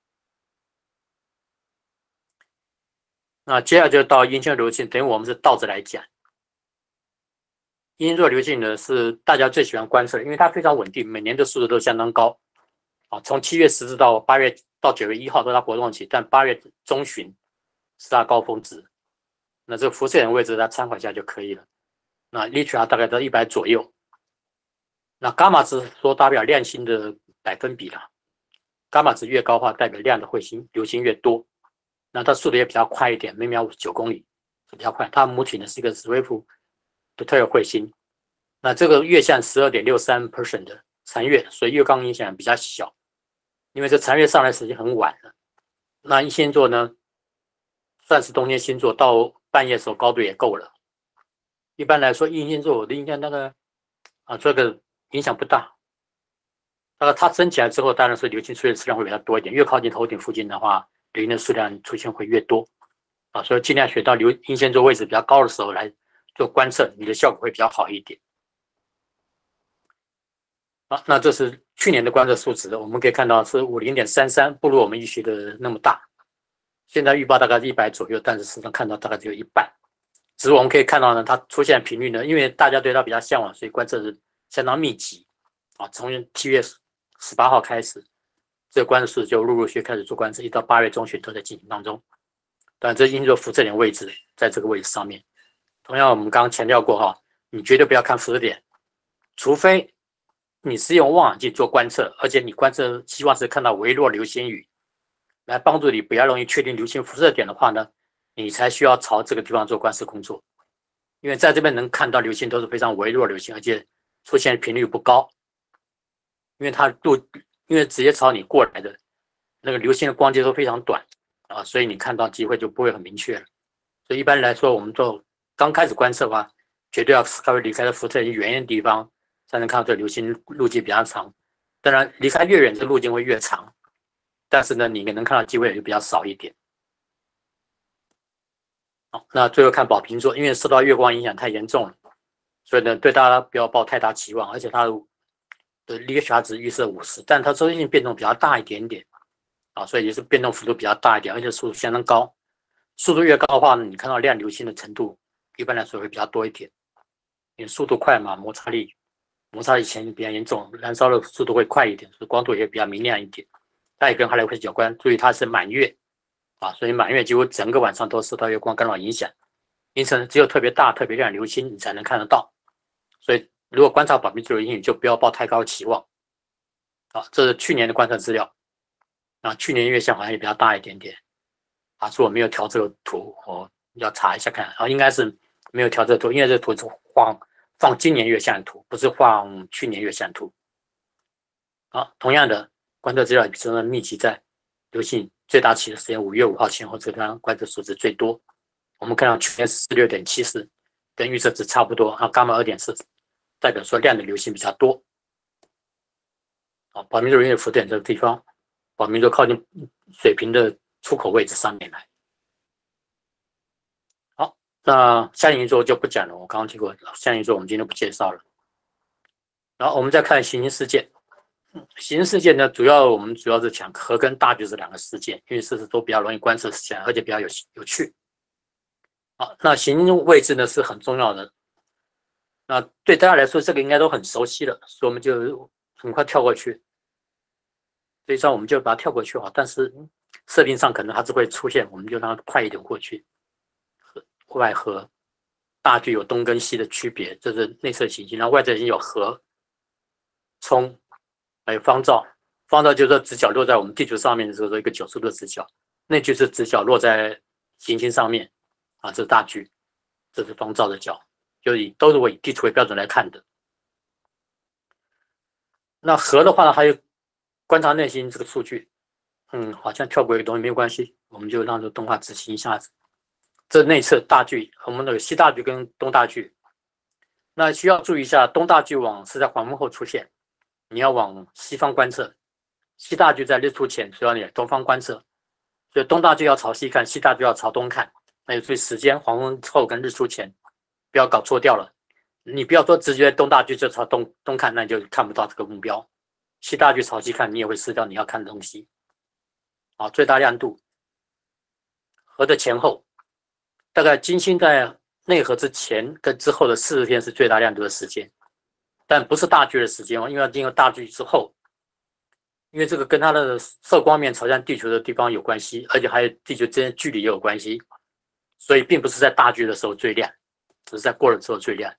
那接下来就到阴星流星，等于我们是倒着来讲。阴星座流星呢是大家最喜欢观测的，因为它非常稳定，每年的数值都相当高。啊，从七月十日到八月到九月一号都是它活动期，但八月中旬是它高峰值。那这个辐射点位置大家参考一下就可以了。那 H R 大概在一百左右。那伽马值说代表亮星的百分比啦，伽马值越高的话，代表亮的彗星流星越多。那它速度也比较快一点，每秒五十九公里，比较快。它母体呢是一个史威夫的特有彗星。那这个月相 百分之十二点六三 的残月，所以月光影响比较小，因为这残月上来时间很晚了。那一星座呢，算是冬天星座，到半夜的时候高度也够了。一般来说，一星座我的印象那个啊，这个影响不大。那它升起来之后，当然是流星出现的数量会比较多一点。越靠近头顶附近的话，流星的数量出现会越多啊，所以尽量选到流阴星座位置比较高的时候来做观测，你的效果会比较好一点。啊，那这是去年的观测数值，我们可以看到是五十点三三，不如我们预期的那么大。现在预报大概是一百左右，但是实际上看到大概只有一半。只是我们可以看到呢，它出现频率呢，因为大家对它比较向往，所以观测是相当密集啊。从七月十八号开始，这个观测数就陆陆续续开始做观测，一直到八月中旬都在进行当中。但这因为辐射点位置在这个位置上面， 同样我们刚刚强调过哈，你绝对不要看浮射点，除非你是用望远镜做观测，而且你观测希望是看到微弱流星雨，来帮助你比较容易确定流星辐射点的话呢，你才需要朝这个地方做观测工作。因为在这边能看到流星都是非常微弱流星，而且出现频率不高，因为它路因为直接朝你过来的那个流星的光接都非常短啊，所以你看到机会就不会很明确了。所以一般来说，我们做刚开始观测的话，绝对要稍微离开的辐射远一点的地方，才能看到这流星路径比较长。当然，离开越远，这路径会越长，但是呢，你能看到机会也就比较少一点。好，那最后看宝瓶座，因为受到月光影响太严重了，所以呢，对大家不要抱太大期望，而且它的 L H R 值预设五十，但它周期性变动比较大一点点啊，所以也是变动幅度比较大一点，而且速度相当高。速度越高的话呢，你看到亮流星的程度一般来说会比较多一点，因为速度快嘛，摩擦力摩擦力前比较严重，燃烧的速度会快一点，所以光度也比较明亮一点。它也跟哈雷彗星有关，注意它是满月啊，所以满月几乎整个晚上都受到月光干扰影响，因此只有特别大、特别亮流星你才能看得到。所以如果观察宝瓶座流星雨，就不要抱太高的期望。好，这是去年的观测资料啊，去年月相好像也比较大一点点。啊，说我没有调这个图，我要查一下看。啊，应该是没有调这个图，因为这个图是放放今年月相的图，不是放去年月相图。好，同样的观测资料只能密集在流星最大起的时间五月五号前后，这个地方观测数值最多。我们看到去年四十六点七四，跟预测值差不多。啊，伽马二点四代表说亮的流星比较多。啊，宝瓶座因为浮点这个地方，宝瓶座靠近水平的出口位置上面来。好，那下星座就不讲了，我刚刚提过，下星座我们今天不介绍了。然后我们再看行星事件，行星事件呢，主要我们主要是讲核跟大距这两个事件，因为这是都比较容易观测事件，而且比较有有趣。好，那行星位置呢是很重要的，那对大家来说这个应该都很熟悉了，所以我们就很快跳过去。所以说我们就把它跳过去好，但是设定上可能还是会出现，我们就让它快一点过去。外核大距有东跟西的区别，这是内侧行星，然后外侧行星有核、冲，还有方照。方照就是说直角落在我们地球上面的时候，一个九十度的直角；内距是直角落在行星上面，啊，这是大距，这是方照的角，就是以都是我以地球为标准来看的。那核的话呢，还有观察内心这个数据，嗯，好像跳过一个东西没有关系，我们就让这个动画执行一下子。这内侧大距，我们的西大距跟东大距，那需要注意一下，东大距往是在黄昏后出现，你要往西方观测；西大距在日出前，需要你东方观测。所以东大距要朝西看，西大距要朝东看。那就注意时间，黄昏后跟日出前，不要搞错掉了。你不要说直觉东大距就朝东东看，那你就看不到这个目标。西大距朝西看，你也会失掉你要看的东西。好，最大亮度，核的前后，大概金星在内核之前跟之后的四十天是最大亮度的时间，但不是大距的时间哦，因为要经过大距之后，因为这个跟它的受光面朝向地球的地方有关系，而且还有地球之间距离也有关系，所以并不是在大距的时候最亮，只是在过了之后最亮。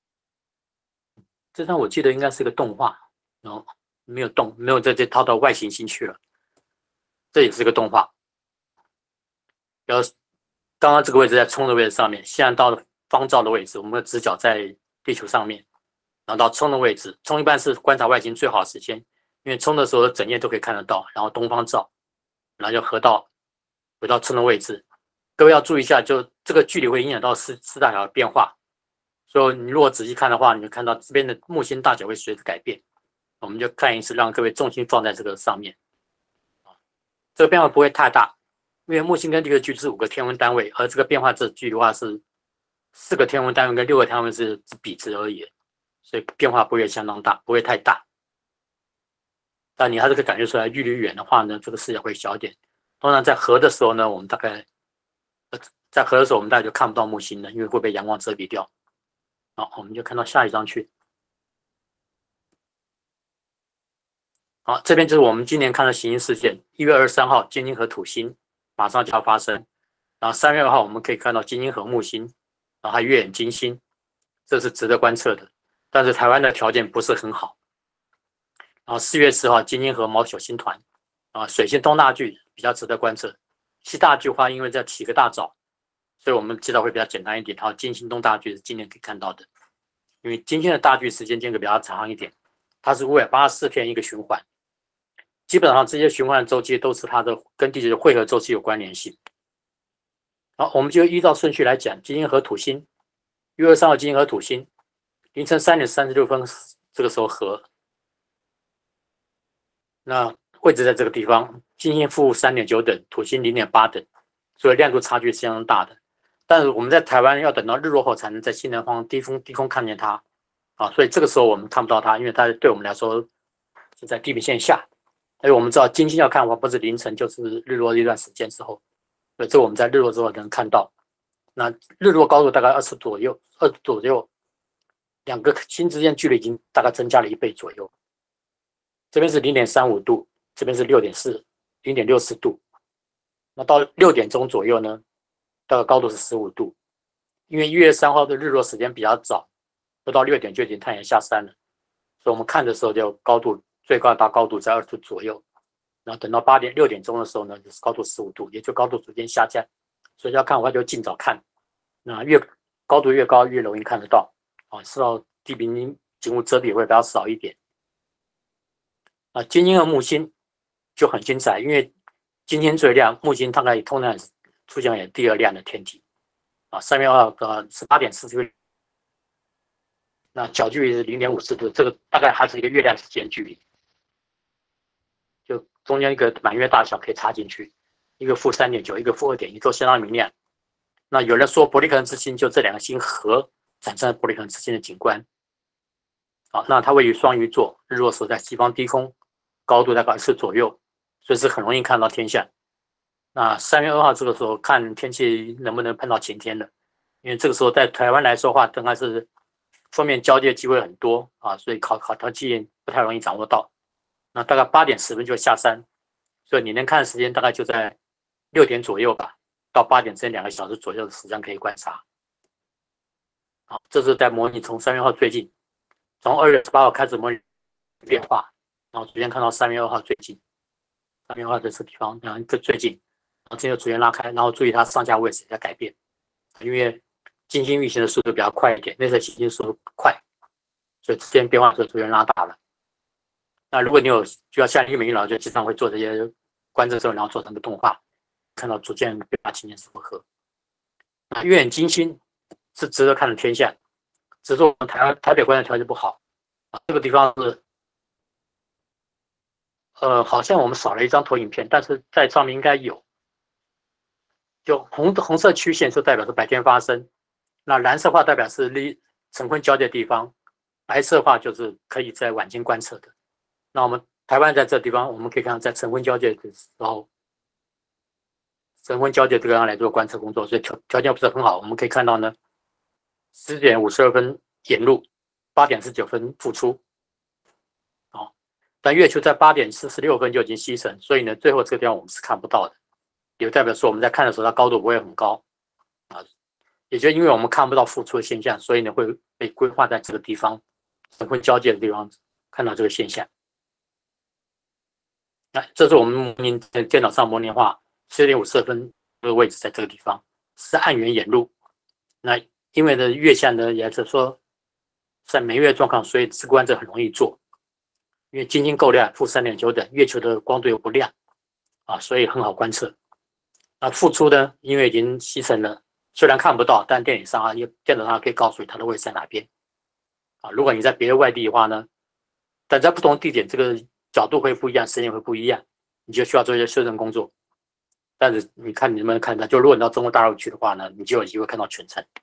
这张我记得应该是个动画，然后没有动，没有在这套到外行星去了，这也是个动画。然后刚刚这个位置在冲的位置上面，现在到了方照的位置，我们的直角在地球上面，然后到冲的位置，冲一般是观察外星最好的时间，因为冲的时候整夜都可以看得到，然后东方照，然后就合到回到冲的位置。各位要注意一下，就这个距离会影响到四四大角的变化，所以你如果仔细看的话，你就看到这边的木星大小会随着改变。我们就看一次，让各位重心放在这个上面，这个变化不会太大。因为木星跟地球距离是五个天文单位，而这个变化这距离的话是四个天文单位跟六个天文是比值而已，所以变化不会相当大，不会太大。但你还是可以感觉出来，距离远的话呢，这个视野会小一点。通常在合的时候呢，我们大概在合的时候，我们大概就看不到木星了，因为会被阳光遮蔽掉。好，我们就看到下一张去。好，这边就是我们今年看的行星事件。一月二十三号，金星和土星马上就要发生。然后三月二号，我们可以看到金星和木星然后还月眼金星，这是值得观测的。但是台湾的条件不是很好。然后四月十号，金星和卯酉星团啊，水星东大距比较值得观测。西大距的话，因为在起个大早，所以我们知道会比较简单一点。然后金星东大距是今年可以看到的，因为金星的大距时间间隔比较长一点，它是五百八十四天一个循环。基本上这些循环周期都是它的跟地球的汇合周期有关联性。好，我们就依照顺序来讲，金星和土星，一月二十三号金星和土星，凌晨三点三十六分这个时候合，那位置在这个地方，金星负三点九等，土星零点八等，所以亮度差距是相当大的。但是我们在台湾要等到日落后才能在西南方低空低空看见它啊，所以这个时候我们看不到它，因为它对我们来说是在地平线下。所以我们知道金星要看的话，不是凌晨就是日落的一段时间之后，所以这我们在日落之后能看到。那日落高度大概二十左右，二十左右，两个星之间距离已经大概增加了一倍左右。这边是零点三五度，这边是六点四，零点六四度。那到六点钟左右呢，大概高度是十五度。因为一月三号的日落时间比较早，不到六点就已经太阳下山了，所以我们看的时候就高度最高达高度在二十度左右。然后等到八点六点钟的时候呢，就是高度十五度，也就高度逐渐下降。所以要看的话就尽早看，那越高度越高越容易看得到啊，受到地平景物遮蔽会比较少一点。啊，金星和木星就很精彩，因为今天最亮，木星大概通常出现也第二亮的天体啊。三月二呃十八点四十六，那角距离是零点五四度，这个大概还是一个月亮之间距离，就中间一个满月大小可以插进去。一个负三点九，一个负二点一，都相当明亮。那有人说伯利克人之星就这两个星合产生了伯利克人之星的景观。好，那它位于双鱼座，日落时在西方低空，高度大概二十左右，所以是很容易看到天象。那三月二号这个时候看天气能不能碰到晴天了，因为这个时候在台湾来说的话，应该是锋面交界机会很多啊，所以考考条件不太容易掌握到。那大概八点十分就下山，所以你能看的时间大概就在六点左右吧，到八点之间两个小时左右的时间可以观察。好，这是在模拟从三月二号最近，从二月十八号开始模拟变化，然后逐渐看到三月二号最近，三月二号这个地方，然后这最近，然后这就逐渐拉开，然后注意它上下位置在改变，因为金星运行的速度比较快一点，那时候行星速度快，所以之间变化就逐渐拉大了。那如果你有需要像一鸣一老，就经常会做这些观测之后，然后做成个动画。看到逐渐变化情形是如何？那月眼金星是值得看的天象，只是我们台湾台北观测条件不好啊。这个地方是，呃，好像我们少了一张投影片，但是在上面应该有。就红红色曲线就代表是白天发生，那蓝色话代表是离晨昏交界的地方，白色话就是可以在晚间观测的。那我们台湾在这地方，我们可以看到在晨昏交界的时候。晨昏交界这个样来做观测工作，所以条条件不是很好。我们可以看到呢，十点五十二分沿路，八点十九分复出，哦，但月球在八点四十六分就已经牺牲，所以呢，最后这个地方我们是看不到的，也代表说我们在看的时候，它高度不会很高啊，也就因为我们看不到复出的现象，所以呢会被规划在这个地方晨昏交界的地方看到这个现象。那这是我们模拟在电脑上模拟化。十点五十二分的位置在这个地方，是暗源沿路。那因为呢月相呢也是说在满月状况，所以直观者很容易做。因为金星够亮，负三点九等，月球的光度又不亮啊，所以很好观测。那复出呢，因为已经牺牲了，虽然看不到，但电影上啊，电脑上可以告诉你它的位置在哪边啊。如果你在别的外地的话呢，但在不同地点，这个角度会不一样，时间会不一样，你就需要做一些修正工作。但是你看你能不能看到，就如果你到中国大陆去的话呢，你就有机会看到全程。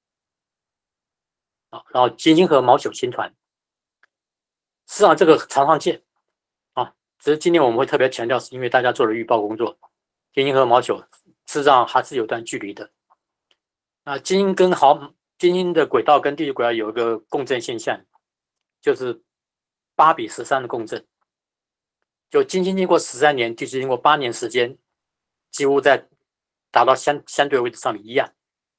啊，然后金星和卯酉星团，事实上这个常常见啊，只是今天我们会特别强调，是因为大家做了预报工作，金星和卯酉事实上还是有段距离的。那金星跟好金星的轨道跟地球轨道有一个共振现象，就是八比十三的共振。就金星经过十三年，地球经过八年时间。几乎在达到相相对位置上一样，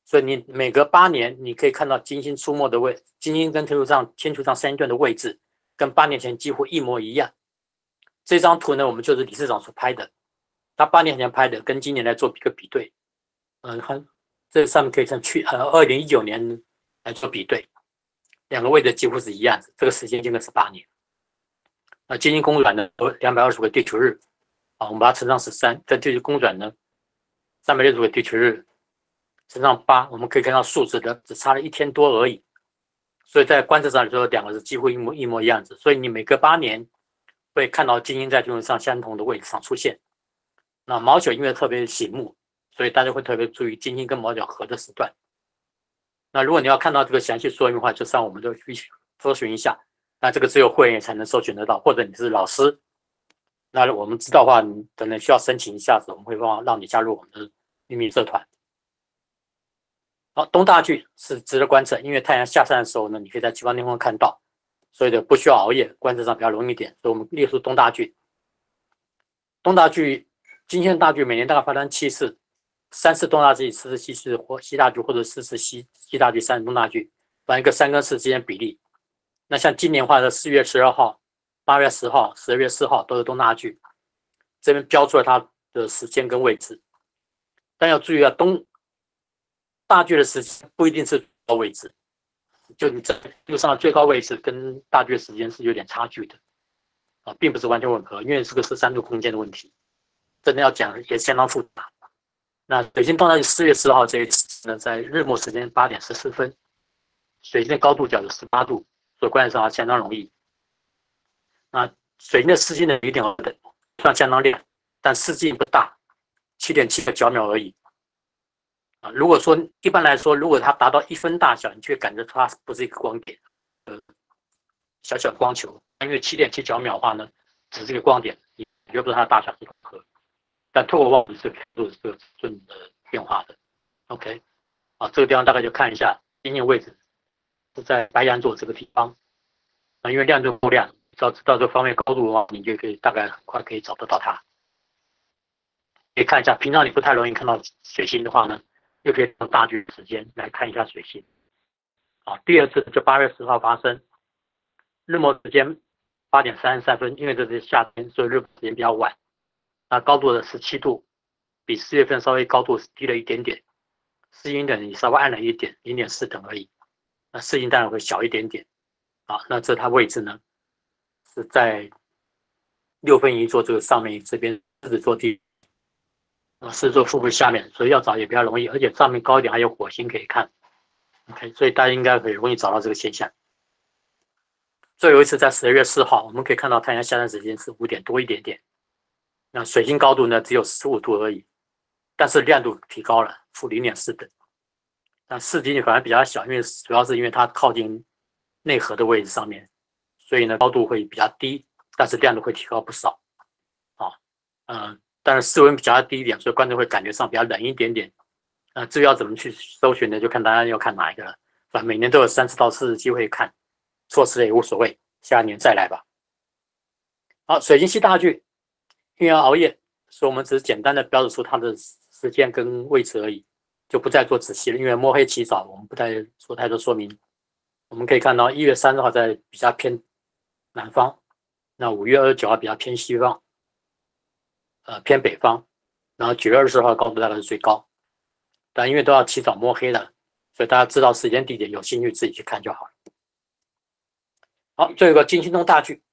所以你每隔八年，你可以看到金星出没的位，金星跟天球上天球上三星段的位置，跟八年前几乎一模一样。这张图呢，我们就是理事长所拍的，他八年前拍的，跟今年来做一个比对。嗯，很这上面可以看去呃二零一九年来做比对，两个位置几乎是一样的，这个时间间隔是八年。那金星公转呢有两百二十个地球日，啊，我们把它乘上十三，这就是公转呢三百六十个地球日。乘上八，我们可以看到数字的只差了一天多而已，所以在观测上来说，两个是几乎一模一模一样子。所以你每隔八年会看到金星在天文上相同的位置上出现。那毛球因为特别醒目，所以大家会特别注意金星跟毛角合的时段。那如果你要看到这个详细说明的话，就上我们就去搜寻一下。那这个只有会员才能搜寻得到，或者你是老师，那我们知道的话，你可能需要申请一下子，我们会帮让你加入我们的秘密社团。好，东大距是值得观测，因为太阳下山的时候呢，你可以在极光天空看到，所以的不需要熬夜，观测上比较容易一点。所以我们列出东大距。东大距，金星大距每年大概发生七次，三次东大距，四次西次或西大距，或者四次西西大距，三次东大距，反正一个三跟四之间比例。那像今年的话是四月十二号、八月十号、十二月四号都是东大距，这边标出了它的时间跟位置，但要注意啊，东大距的时间不一定是最高位置，就你在路上的最高位置跟大距的时间是有点差距的啊，并不是完全吻合，因为这个是三度空间的问题，真的要讲也相当复杂。那水星东大距四月十号这一次呢，在日末时间八点十四分，水星的高度角有十八度，所以观察上相当容易。那水星的视近呢有点等，算相当亮，但视近不大，七点七个角秒而已。啊，如果说一般来说，如果它达到一分大小，你就会感觉它不是一个光点，呃，小小光球。因为七点七角秒的话呢，只是一个光点，你觉不知道它的大小是如何。但透过望远是看出这个尺寸的变化的。OK， 啊，这个地方大概就看一下金星位置是在白羊座这个地方。啊，因为亮度够亮，只要知道这方面高度的话，你就可以大概很快可以找得到它。可以看一下，平常你不太容易看到水星的话呢，又可以用大距时间来看一下水星。好，第二次就八月十号发生，日末时间八点三十三分，因为这是夏天，所以日末时间比较晚。那高度的十七度，比四月份稍微高度低了一点点，视星等稍微暗了一点，零点四等而已。那视星当然会小一点点。好，那这它位置呢是在六分仪座这个上面这边狮子座地。啊，狮子座腹部下面，所以要找也比较容易，而且上面高一点还有火星可以看。OK， 所以大家应该很容易找到这个现象。最后一次在十二月四号，我们可以看到太阳下山时间是五点多一点点。那水星高度呢只有十五度而已，但是亮度提高了，负零点四等。但视距反而比较小，因为主要是因为它靠近内核的位置上面，所以呢高度会比较低，但是亮度会提高不少。啊，嗯。但是室温比较低一点，所以观众会感觉上比较冷一点点。那、呃、至于要怎么去搜寻呢，就看大家要看哪一个了。反正每年都有三次到四次机会看，错失了也无所谓，下一年再来吧。好，水星系大距，因为要熬夜，所以我们只是简单的标注出它的时间跟位置而已，就不再做仔细了。因为摸黑起早，我们不再做太多说明。我们可以看到一月三十号在比较偏南方，那五月二十九号比较偏西方。呃，偏北方，然后九月二十号高度大概是最高，但因为都要起早摸黑了，所以大家知道时间地点，有兴趣自己去看就好了。好，最后一个金星东大距，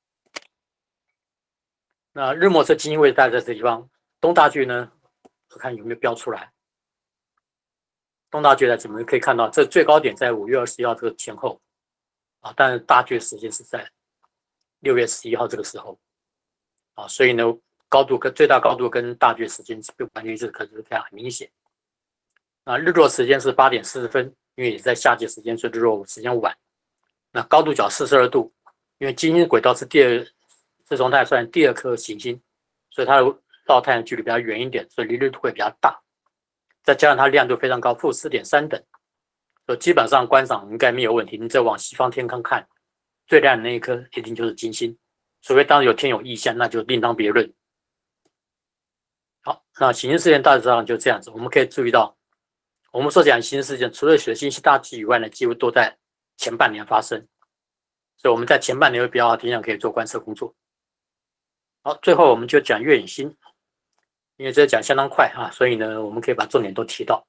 那日末是金星位置在这地方，东大距呢，我看有没有标出来。东大距在这边可以看到，这最高点在五月二十一号这个前后，啊，但是大距时间是在六月十一号这个时候，啊，所以呢。高度跟最大高度跟大距时间不完全一致，可是非常很明显。啊，日落时间是八点四十分，因为也在夏季时间，所以日落时间晚。那高度角四十二度，因为金星轨道是第二，是从太阳算第二颗行星，所以它绕太阳距离比较远一点，所以离日度会比较大。再加上它亮度非常高，负四点三等，所以基本上观赏应该没有问题。你再往西方天空看，最亮的那一颗一定就是金星，除非当时有天有异象，那就另当别论。好，那行星事件大致上就这样子。我们可以注意到， 我们所讲新事件，除了水星系大气以外呢，几乎都在前半年发生，所以我们在前半年会比较好，尽量可以做观测工作。好，最后我们就讲月影星，因为这讲相当快啊，所以呢，我们可以把重点都提到。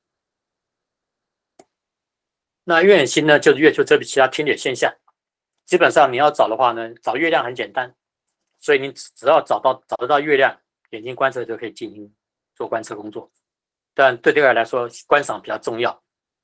那月影星呢，就是月球这比其他天体现象，基本上你要找的话呢，找月亮很简单，所以你只要找到找得到月亮，眼睛观测就可以进行做观测工作。但对这个来说，观赏比较重要。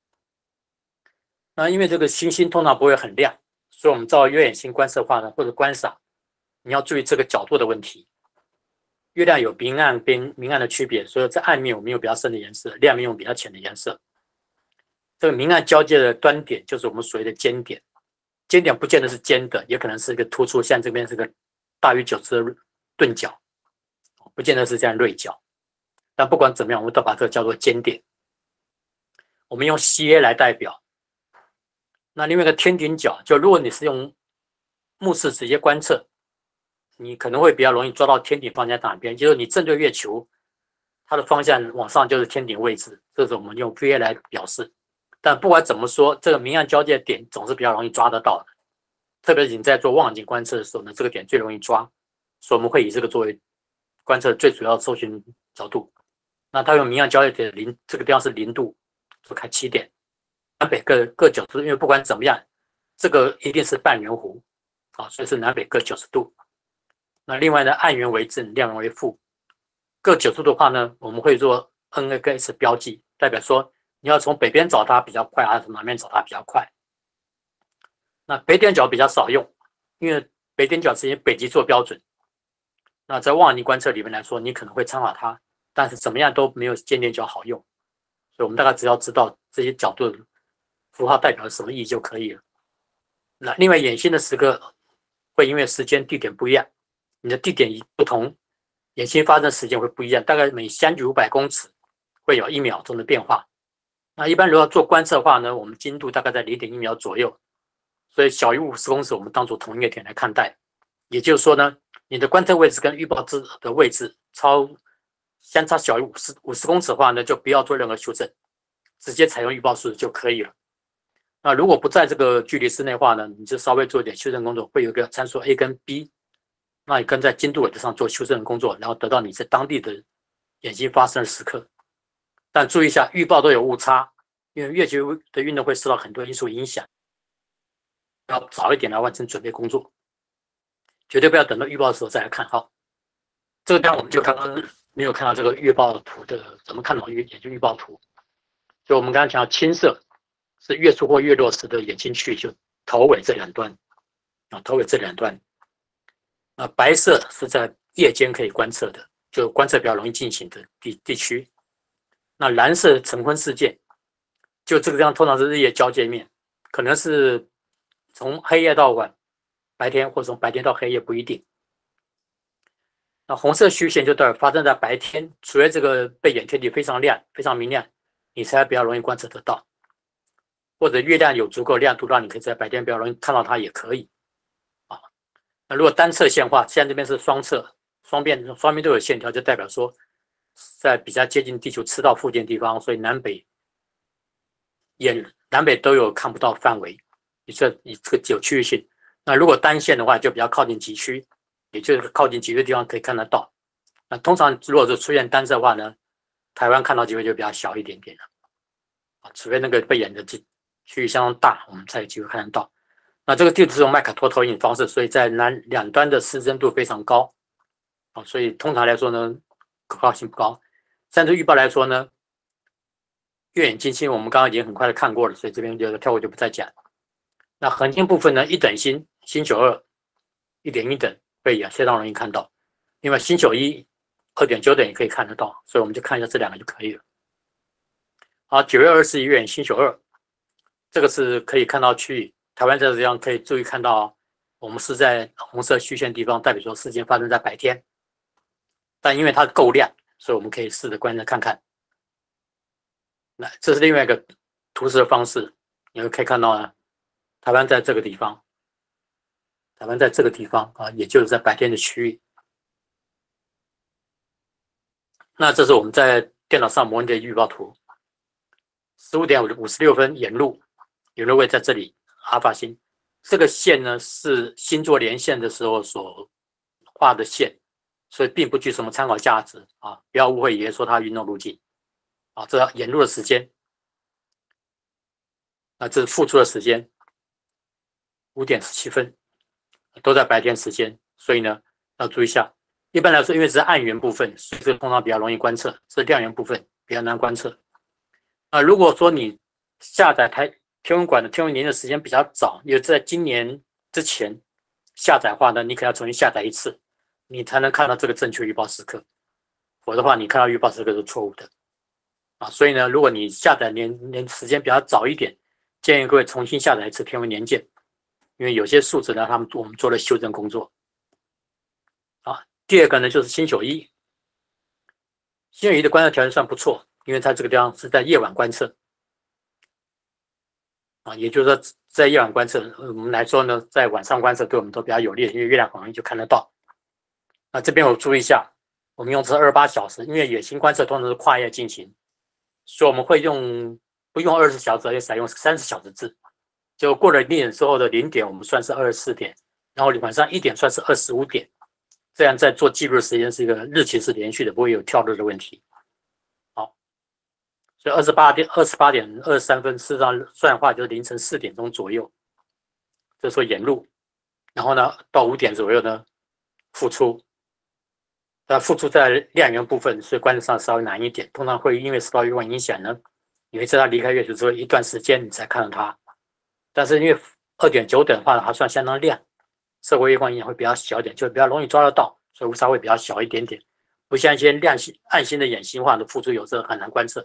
那因为这个星星通常不会很亮，所以我们照月影星观测的话呢，或者观赏，你要注意这个角度的问题。月亮有明暗跟明暗的区别，所以在暗面我们用比较深的颜色，亮面用比较浅的颜色。这个明暗交界的端点就是我们所谓的尖点，尖点不见得是尖的，也可能是一个突出，像这边是个大于九十的钝角，不见得是这样锐角。但不管怎么样，我们都把这个叫做尖点。我们用 C A 来代表。那另外一个天顶角，就如果你是用目视直接观测，你可能会比较容易抓到天顶方向哪边，就是你正对月球，它的方向往上就是天顶位置，这是我们用 V A 来表示。但不管怎么说，这个明暗交界点总是比较容易抓得到的，特别是你在做望远镜观测的时候呢，这个点最容易抓，所以我们会以这个作为观测最主要的搜寻角度。那它用明暗交界点零，这个地方是零度，就开七点，南北各各九十度，因为不管怎么样，这个一定是半圆弧，啊，所以是南北各九十度。那另外呢，暗圆为正，亮圆为负，各九十度的话呢，我们会做 N 跟 S 标记，代表说你要从北边找它比较快，还是从南边找它比较快。那北点角比较少用，因为北点角是以北极做标准。那在望远镜观测里面来说，你可能会参考它，但是怎么样都没有尖点角好用。所以我们大概只要知道这些角度符号代表什么意义就可以了。那另外眼星的时刻会因为时间地点不一样，你的地点不同，眼星发生时间会不一样，大概每相距五百公尺会有一秒钟的变化。那一般如果要做观测的话呢，我们精度大概在 零点一秒左右，所以小于五十公尺我们当作同一个点来看待。也就是说呢，你的观测位置跟预报值的位置超相差小于五十五十公尺的话呢，就不要做任何修正，直接采用预报数就可以了。那如果不在这个距离之内的话呢，你就稍微做一点修正工作，会有一个参数 A 跟 B， 那你跟在精度位置上做修正的工作，然后得到你在当地的眼星发生的时刻。但注意一下，预报都有误差，因为月球的运动会受到很多因素影响，要早一点来完成准备工作，绝对不要等到预报的时候再来看。好，这个地方我们就刚刚没有看到这个预报图的，怎么看懂眼睛预报图？就我们刚刚讲到青色是月出或月落时的眼睛区域，就头尾这两端啊，头尾这两端。啊，白色是在夜间可以观测的，就观测比较容易进行的地地区。那蓝色晨昏事件，就这个地方通常是日夜交界面，可能是从黑夜到晚，白天或从白天到黑夜不一定。那红色虚线就代表发生在白天，除非这个背眼天体非常亮、非常明亮，你才比较容易观测得到。或者月亮有足够亮度，让你可以在白天比较容易看到它也可以。啊，那如果单侧线的话，现在这边是双侧，双边双边都有线条，就代表说在比较接近地球赤道附近的地方，所以南北也南北都有看不到范围，你这你这个有区域性。那如果单线的话，就比较靠近极区，也就是靠近极区的地方可以看得到。那通常如果是出现单色的话呢，台湾看到机会就比较小一点点了。啊，除非那个背眼的区域相当大，我们才有机会看得到。那这个地图是用麦卡托投影方式，所以在南两端的失真度非常高。啊，所以通常来说呢，可靠性不高。但是预报来说呢，月眼金星我们刚刚已经很快的看过了，所以这边就跳过就不再讲。那恒星部分呢，一等星星宿二一点一等会也相当容易看到，另外星宿一二点九等也可以看得到，所以我们就看一下这两个就可以了。好，九月二十四日月眼星宿二，这个是可以看到区域，台湾这个地方可以注意看到，我们是在红色虚线地方，代表说事件发生在白天，但因为它够亮，所以我们可以试着观察看看。那这是另外一个图示的方式，你们可以看到呢，台湾在这个地方，台湾在这个地方啊，也就是在白天的区域。那这是我们在电脑上模拟的预报图， 十五点五十六分沿路，沿路位在这里，阿尔法星。这个线呢是星座连线的时候所画的线，所以并不具什么参考价值啊！不要误会，以为说它运动路径啊，这沿路的时间，那这是付出的时间，五点十七分，都在白天时间，所以呢要注意一下。一般来说，因为是暗源部分，所以这通常比较容易观测，是亮源部分比较难观测。啊，如果说你下载台天文馆的天文年的时间比较早，也在今年之前下载的话呢，你可能要重新下载一次，你才能看到这个正确预报时刻。否则的话，你看到预报时刻是错误的啊。所以呢，如果你下载年年时间比较早一点，建议各位重新下载一次天文年鉴，因为有些数值呢，他们我们做了修正工作。啊，第二个呢就是星宿一，星宿一的观测条件算不错，因为它这个地方是在夜晚观测。啊，也就是说，在夜晚观测，我们来说呢，在晚上观测对我们都比较有利，因为月亮很容易就看得到。那这边我注意一下，我们用的是二十八小时，因为远星观测通常是跨夜进行，所以我们会用不用二十小时，而采用三十小时制。就过了零点之后的零点，我们算是二十四点，然后晚上一点算是二十五点，这样在做记录的时间是一个日期是连续的，不会有跳日的问题。所以二十八点二十八点二十三分，事实上算的话就是凌晨四点钟左右，这时候沿路，然后呢到五点左右呢复出，但复出在亮源部分，所以观测上稍微难一点，通常会因为受到月光影响呢，你会在它离开月球之后一段时间你才看到它，但是因为二点九等的话还算相当亮，受过月光影响会比较小一点，就比较容易抓得到，所以误差会比较小一点点，不像一些亮星暗星的远星化的复出有时候很难观测。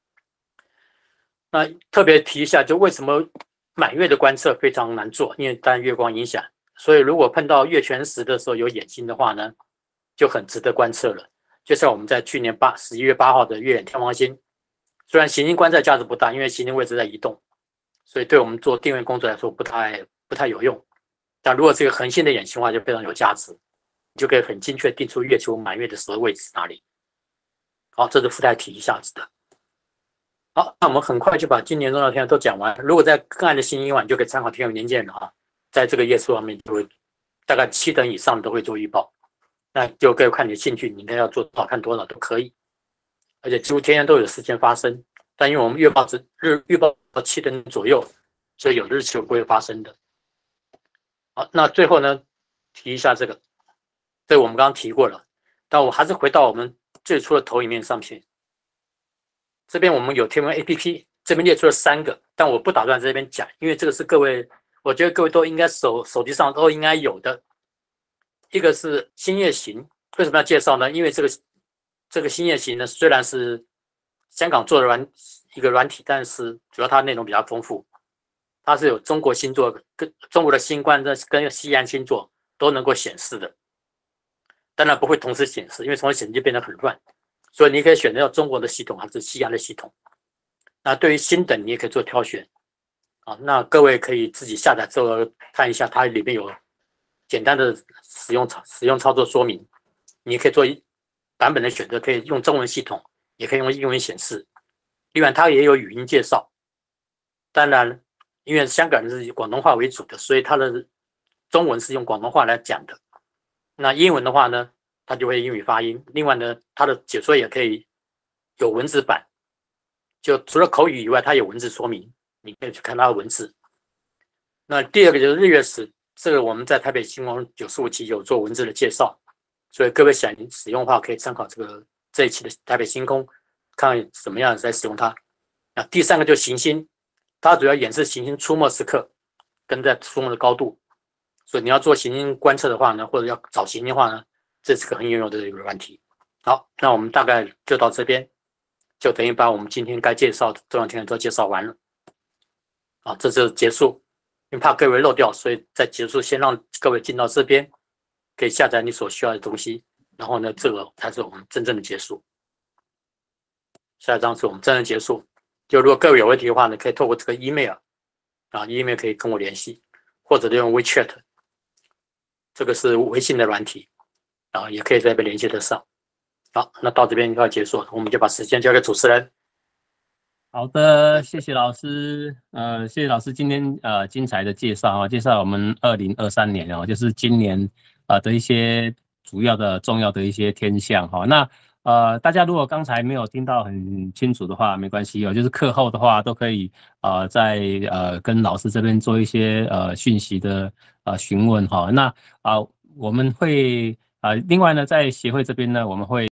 那特别提一下，就为什么满月的观测非常难做，因为当然月光影响，所以如果碰到月全食的时候有远星的话呢，就很值得观测了。就像我们在去年八十一月八号的月远天王星，虽然行星观测价值不大，因为行星位置在移动，所以对我们做定位工作来说不太不太有用。但如果是一个恒星的远星的话，就非常有价值，你就可以很精确定出月球满月的时候位置哪里。好，这是附带提一下子的。好，那我们很快就把今年重要天文都讲完。如果在更暗的星星晚，就可以参考天文年鉴了啊。在这个页数上面，就会大概七等以上都会做预报。那就各位看你的兴趣，你应该要做多少看多少都可以，而且几乎天天都有事件发生。但因为我们预报只日预报到七等左右，所以有日期不会发生的。好，那最后呢，提一下这个，这个我们刚刚提过了，但我还是回到我们最初的投影面上去。这边我们有天文 A P P， 这边列出了三个，但我不打算在这边讲，因为这个是各位，我觉得各位都应该手手机上都应该有的。一个是星夜行，为什么要介绍呢？因为这个这个星夜行呢，虽然是香港做的软一个软体，但是主要它内容比较丰富，它是有中国星座跟中国的星官跟跟西洋星座都能够显示的，当然不会同时显示，因为同时显示就变得很乱。所以你可以选择中国的系统还是西洋的系统。那对于星等，你也可以做挑选啊。那各位可以自己下载之后看一下，它里面有简单的使用操使用操作说明。你可以做版本的选择，可以用中文系统，也可以用英文显示。另外，它也有语音介绍。当然，因为香港人是以广东话为主的，所以它的中文是用广东话来讲的。那英文的话呢？它就会英语发音。另外呢，它的解说也可以有文字版，就除了口语以外，它有文字说明，你可以去看它的文字。那第二个就是日月食，这个我们在台北星光九十五期有做文字的介绍，所以各位想使用的话，可以参考这个这一期的台北星空，看怎么样来使用它。那第三个就是行星，它主要演示行星出没时刻跟在出没的高度，所以你要做行星观测的话呢，或者要找行星的话呢，这是个很有用的一个软体。好，那我们大概就到这边，就等于把我们今天该介绍的重要天文都介绍完了。啊，这就结束，因为怕各位漏掉，所以在结束先让各位进到这边，可以下载你所需要的东西，然后呢，这个才是我们真正的结束。下一章是我们真正结束。就如果各位有问题的话呢，可以透过这个 email 啊 ，email 可以跟我联系，或者利用 WeChat， 这个是微信的软体。啊，也可以在这边联系得上。好，那到这边就要结束了，我们就把时间交给主持人。 好的，谢谢老师，呃，谢谢老师今天呃精彩的介绍啊，介绍我们二零二三年哦，就是今年呃的一些主要的重要的一些天象哈。那呃大家如果刚才没有听到很清楚的话，没关系哦，就是课后的话都可以呃在呃跟老师这边做一些呃讯息的呃询问哈。那啊、呃、我们会啊、呃、另外呢在协会这边呢我们会。